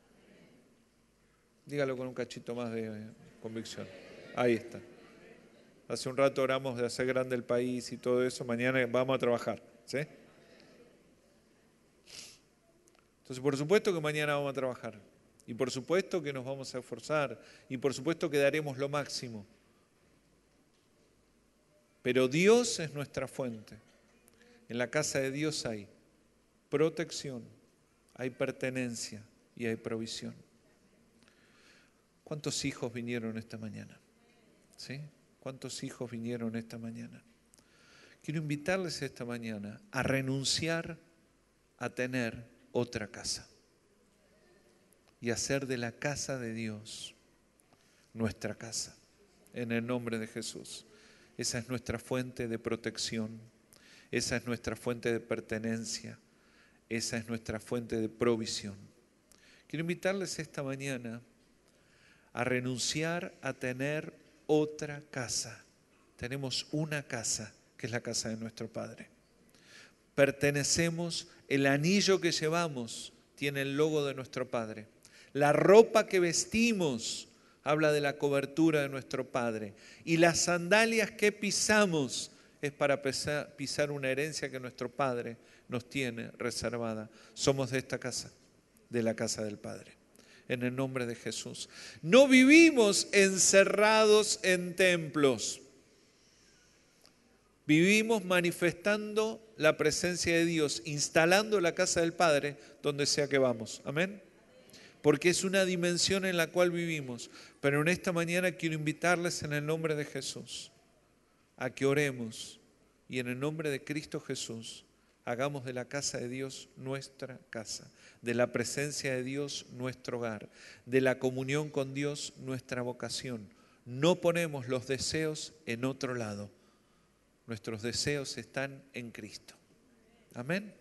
Dígalo con un cachito más de eh, convicción. Ahí está. Hace un rato oramos de hacer grande el país y todo eso, mañana vamos a trabajar. ¿Sí? Entonces, por supuesto que mañana vamos a trabajar. Y por supuesto que nos vamos a esforzar. Y por supuesto que daremos lo máximo. Pero Dios es nuestra fuente. En la casa de Dios hay protección, hay pertenencia y hay provisión. ¿Cuántos hijos vinieron esta mañana? ¿Sí? ¿Cuántos hijos vinieron esta mañana? Quiero invitarles esta mañana a renunciar a tener otra casa y hacer de la casa de Dios nuestra casa, en el nombre de Jesús. Esa es nuestra fuente de protección, esa es nuestra fuente de pertenencia, esa es nuestra fuente de provisión. Quiero invitarles esta mañana a renunciar a tener otra casa. Tenemos una casa, que es la casa de nuestro Padre. Pertenecemos, el anillo que llevamos tiene el logo de nuestro Padre. La ropa que vestimos habla de la cobertura de nuestro Padre. Y las sandalias que pisamos es para pisar una herencia que nuestro Padre nos tiene reservada. Somos de esta casa, de la casa del Padre. En el nombre de Jesús. No vivimos encerrados en templos. Vivimos manifestando la presencia de Dios, instalando la casa del Padre donde sea que vamos. Amén. Porque es una dimensión en la cual vivimos. Pero en esta mañana quiero invitarles en el nombre de Jesús a que oremos y en el nombre de Cristo Jesús hagamos de la casa de Dios nuestra casa, de la presencia de Dios nuestro hogar, de la comunión con Dios nuestra vocación. No ponemos los deseos en otro lado. Nuestros deseos están en Cristo. Amén.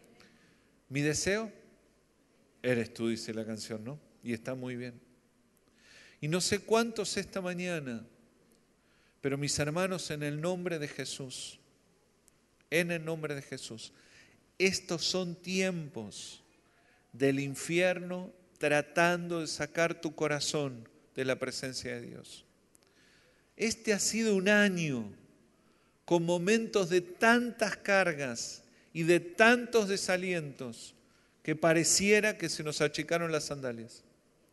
Mi deseo eres tú, dice la canción, ¿no? Y está muy bien. Y no sé cuántos esta mañana, pero mis hermanos, en el nombre de Jesús, en el nombre de Jesús, estos son tiempos del infierno tratando de sacar tu corazón de la presencia de Dios. Este ha sido un año con momentos de tantas cargas y de tantos desalientos que pareciera que se nos achicaron las sandalias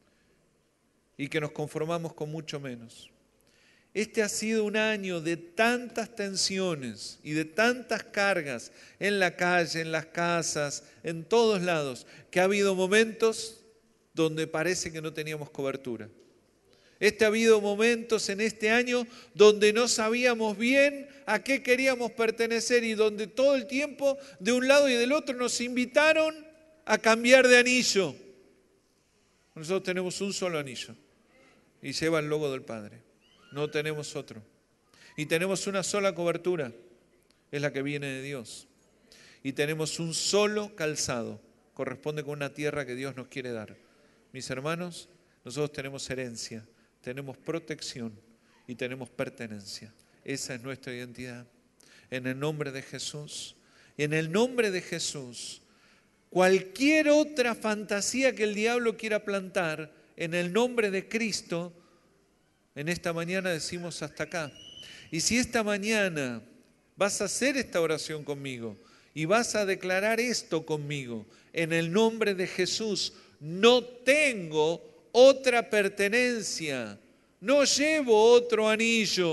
y que nos conformamos con mucho menos. Este ha sido un año de tantas tensiones y de tantas cargas en la calle, en las casas, en todos lados, que ha habido momentos donde parece que no teníamos cobertura. Este ha habido momentos en este año donde no sabíamos bien a qué queríamos pertenecer y donde todo el tiempo, de un lado y del otro, nos invitaron a cambiar de anillo. Nosotros tenemos un solo anillo y lleva el logo del Padre. No tenemos otro. Y tenemos una sola cobertura, es la que viene de Dios. Y tenemos un solo calzado, corresponde con una tierra que Dios nos quiere dar. Mis hermanos, nosotros tenemos herencia, tenemos protección y tenemos pertenencia. Esa es nuestra identidad. En el nombre de Jesús, en el nombre de Jesús, cualquier otra fantasía que el diablo quiera plantar, en el nombre de Cristo, en esta mañana decimos hasta acá. Y si esta mañana vas a hacer esta oración conmigo y vas a declarar esto conmigo, en el nombre de Jesús, no tengo otra pertenencia, no llevo otro anillo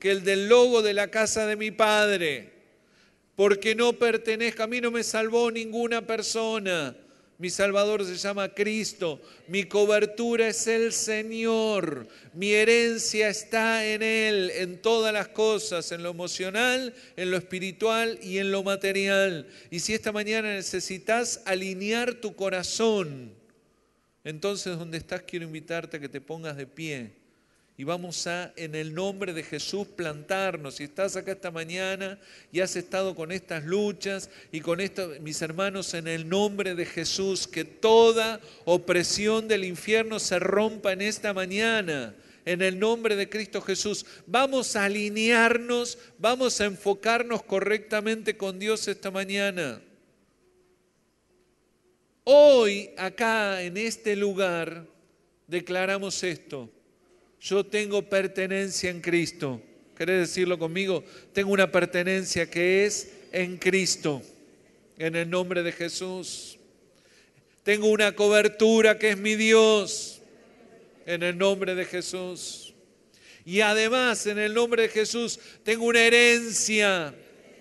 que el del logo de la casa de mi Padre, porque no pertenezco, a mí no me salvó ninguna persona. Mi Salvador se llama Cristo, mi cobertura es el Señor, mi herencia está en Él, en todas las cosas, en lo emocional, en lo espiritual y en lo material. Y si esta mañana necesitas alinear tu corazón, entonces donde estás quiero invitarte a que te pongas de pie. Y vamos a, en el nombre de Jesús, plantarnos. Si estás acá esta mañana y has estado con estas luchas y con esto, mis hermanos, en el nombre de Jesús, que toda opresión del infierno se rompa en esta mañana. En el nombre de Cristo Jesús, vamos a alinearnos, vamos a enfocarnos correctamente con Dios esta mañana. Hoy, acá, en este lugar, declaramos esto. Yo tengo pertenencia en Cristo. ¿Querés decirlo conmigo? Tengo una pertenencia que es en Cristo, en el nombre de Jesús. Tengo una cobertura que es mi Dios, en el nombre de Jesús. Y además, en el nombre de Jesús, tengo una herencia,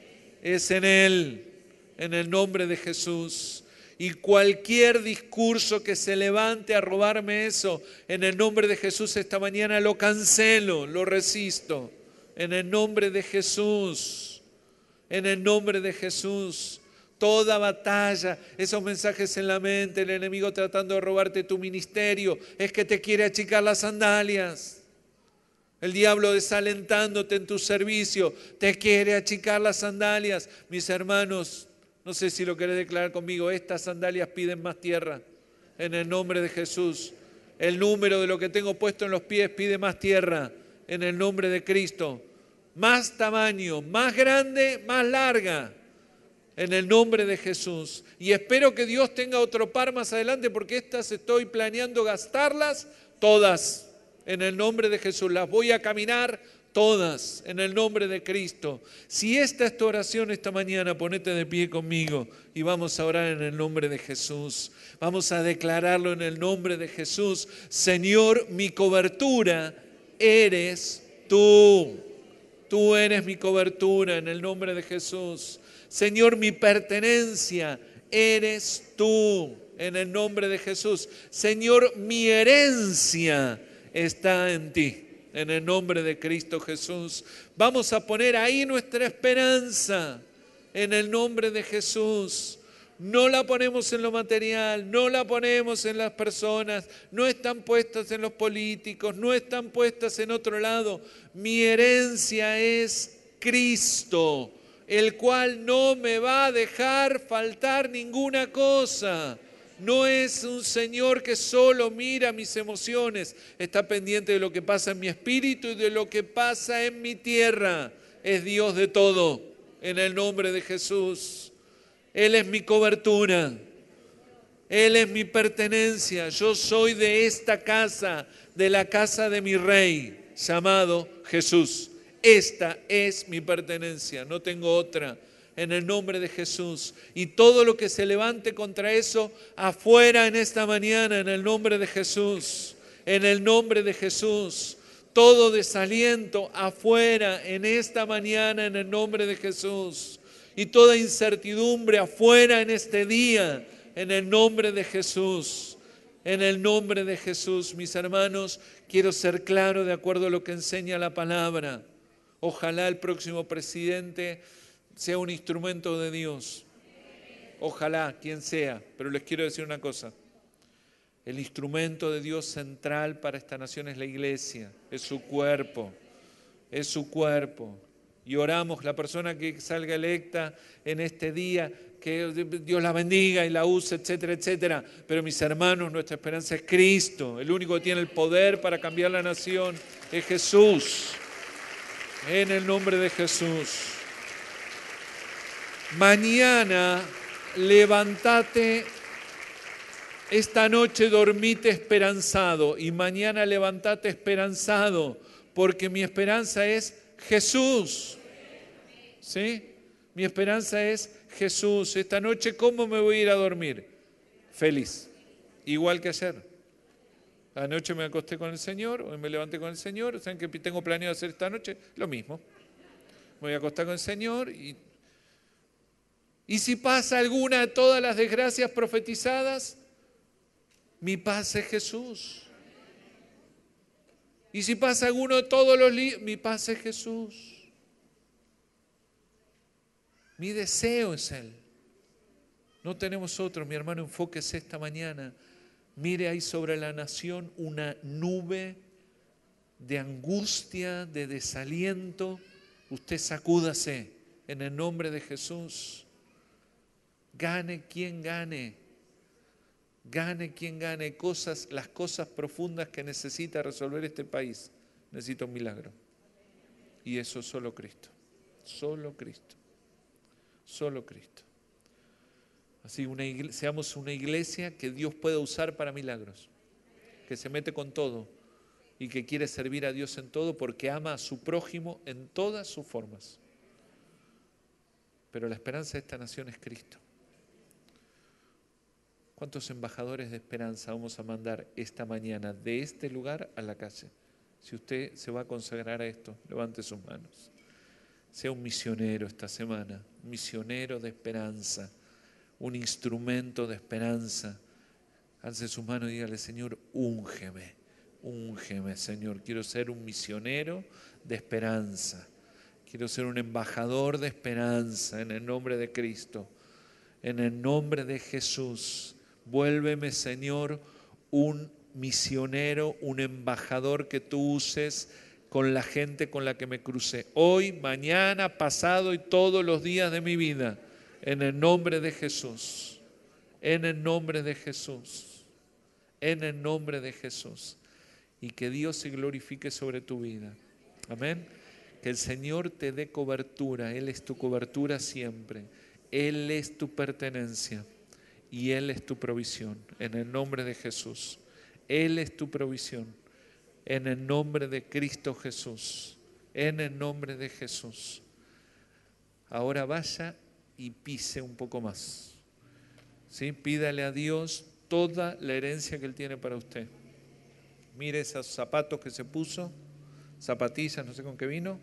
es en Él, en el nombre de Jesús. Y cualquier discurso que se levante a robarme eso, en el nombre de Jesús esta mañana lo cancelo, lo resisto. En el nombre de Jesús, en el nombre de Jesús. Toda batalla, esos mensajes en la mente, el enemigo tratando de robarte tu ministerio, es que te quiere achicar las sandalias. El diablo desalentándote en tu servicio, te quiere achicar las sandalias. Mis hermanos, no sé si lo querés declarar conmigo, estas sandalias piden más tierra, en el nombre de Jesús. El número de lo que tengo puesto en los pies pide más tierra, en el nombre de Cristo. Más tamaño, más grande, más larga, en el nombre de Jesús. Y espero que Dios tenga otro par más adelante, porque estas estoy planeando gastarlas todas, en el nombre de Jesús. Las voy a caminar todas, en el nombre de Cristo. Si esta es tu oración esta mañana, ponete de pie conmigo y vamos a orar en el nombre de Jesús. Vamos a declararlo en el nombre de Jesús. Señor, mi cobertura eres tú. Tú eres mi cobertura en el nombre de Jesús. Señor, mi pertenencia eres tú en el nombre de Jesús. Señor, mi herencia está en ti. En el nombre de Cristo Jesús. Vamos a poner ahí nuestra esperanza. En el nombre de Jesús. No la ponemos en lo material, no la ponemos en las personas, no están puestas en los políticos, no están puestas en otro lado. Mi herencia es Cristo, el cual no me va a dejar faltar ninguna cosa. No es un Señor que solo mira mis emociones, está pendiente de lo que pasa en mi espíritu y de lo que pasa en mi tierra. Es Dios de todo, en el nombre de Jesús. Él es mi cobertura, Él es mi pertenencia. Yo soy de esta casa, de la casa de mi Rey, llamado Jesús. Esta es mi pertenencia, no tengo otra. En el nombre de Jesús. Y todo lo que se levante contra eso, afuera en esta mañana, en el nombre de Jesús. En el nombre de Jesús. Todo desaliento, afuera en esta mañana, en el nombre de Jesús. Y toda incertidumbre, afuera en este día, en el nombre de Jesús. En el nombre de Jesús, mis hermanos, quiero ser claro de acuerdo a lo que enseña la palabra. Ojalá el próximo presidente sea un instrumento de Dios. Ojalá, quien sea. Pero les quiero decir una cosa. El instrumento de Dios central para esta nación es la iglesia. Es su cuerpo. Es su cuerpo. Y oramos, la persona que salga electa en este día, que Dios la bendiga y la use, etcétera, etcétera. Pero mis hermanos, nuestra esperanza es Cristo. El único que tiene el poder para cambiar la nación es Jesús. En el nombre de Jesús. Mañana levántate, esta noche dormite esperanzado y mañana levántate esperanzado, porque mi esperanza es Jesús. ¿Sí? Mi esperanza es Jesús. Esta noche, ¿cómo me voy a ir a dormir? Feliz, igual que ayer. Anoche me acosté con el Señor, hoy me levanté con el Señor. ¿Saben qué tengo planeado hacer esta noche? Lo mismo. Me voy a acostar con el Señor y... Y si pasa alguna de todas las desgracias profetizadas, mi paz es Jesús. Y si pasa alguno de todos los líos, mi paz es Jesús. Mi deseo es Él. No tenemos otro, mi hermano, enfóquese esta mañana. Mire ahí sobre la nación una nube de angustia, de desaliento. Usted sacúdase en el nombre de Jesús. Gane quien gane. Gane quien gane. Cosas, las cosas profundas que necesita resolver este país. Necesita un milagro. Y eso es solo Cristo. Solo Cristo. Solo Cristo. Así una iglesia, seamos una iglesia que Dios pueda usar para milagros. Que se mete con todo. Y que quiere servir a Dios en todo porque ama a su prójimo en todas sus formas. Pero la esperanza de esta nación es Cristo. ¿Cuántos embajadores de esperanza vamos a mandar esta mañana de este lugar a la calle? Si usted se va a consagrar a esto, levante sus manos. Sea un misionero esta semana, un misionero de esperanza, un instrumento de esperanza. Alce sus manos y dígale, Señor, úngeme, úngeme, Señor. Quiero ser un misionero de esperanza. Quiero ser un embajador de esperanza en el nombre de Cristo, en el nombre de Jesús. Vuélveme, Señor, un misionero, un embajador que tú uses con la gente con la que me crucé. Hoy, mañana, pasado y todos los días de mi vida. En el nombre de Jesús. En el nombre de Jesús. En el nombre de Jesús. Y que Dios se glorifique sobre tu vida. Amén. Que el Señor te dé cobertura. Él es tu cobertura siempre. Él es tu pertenencia. Y Él es tu provisión, en el nombre de Jesús. Él es tu provisión, en el nombre de Cristo Jesús. En el nombre de Jesús. Ahora vaya y pise un poco más. ¿Sí? Pídale a Dios toda la herencia que Él tiene para usted. Mire esos zapatos que se puso, zapatillas, no sé con qué vino.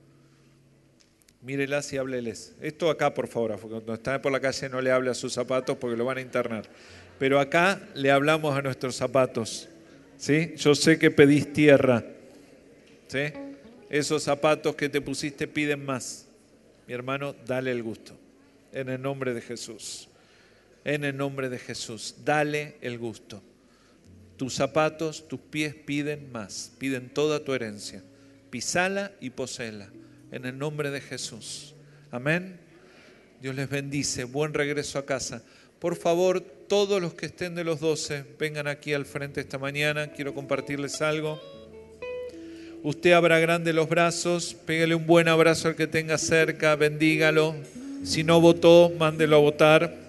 Mírelas y hábleles. Esto acá, por favor, porque cuando está por la calle no le hable a sus zapatos porque lo van a internar. Pero acá le hablamos a nuestros zapatos. ¿Sí? Yo sé que pedís tierra. ¿Sí? Esos zapatos que te pusiste piden más. Mi hermano, dale el gusto. En el nombre de Jesús. En el nombre de Jesús. Dale el gusto. Tus zapatos, tus pies piden más. Piden toda tu herencia. Pisala y poseela. En el nombre de Jesús. Amén. Dios les bendice. Buen regreso a casa. Por favor, todos los que estén de los doce, vengan aquí al frente esta mañana. Quiero compartirles algo. Usted abra grande los brazos. Pégale un buen abrazo al que tenga cerca. Bendígalo. Si no votó, mándelo a votar.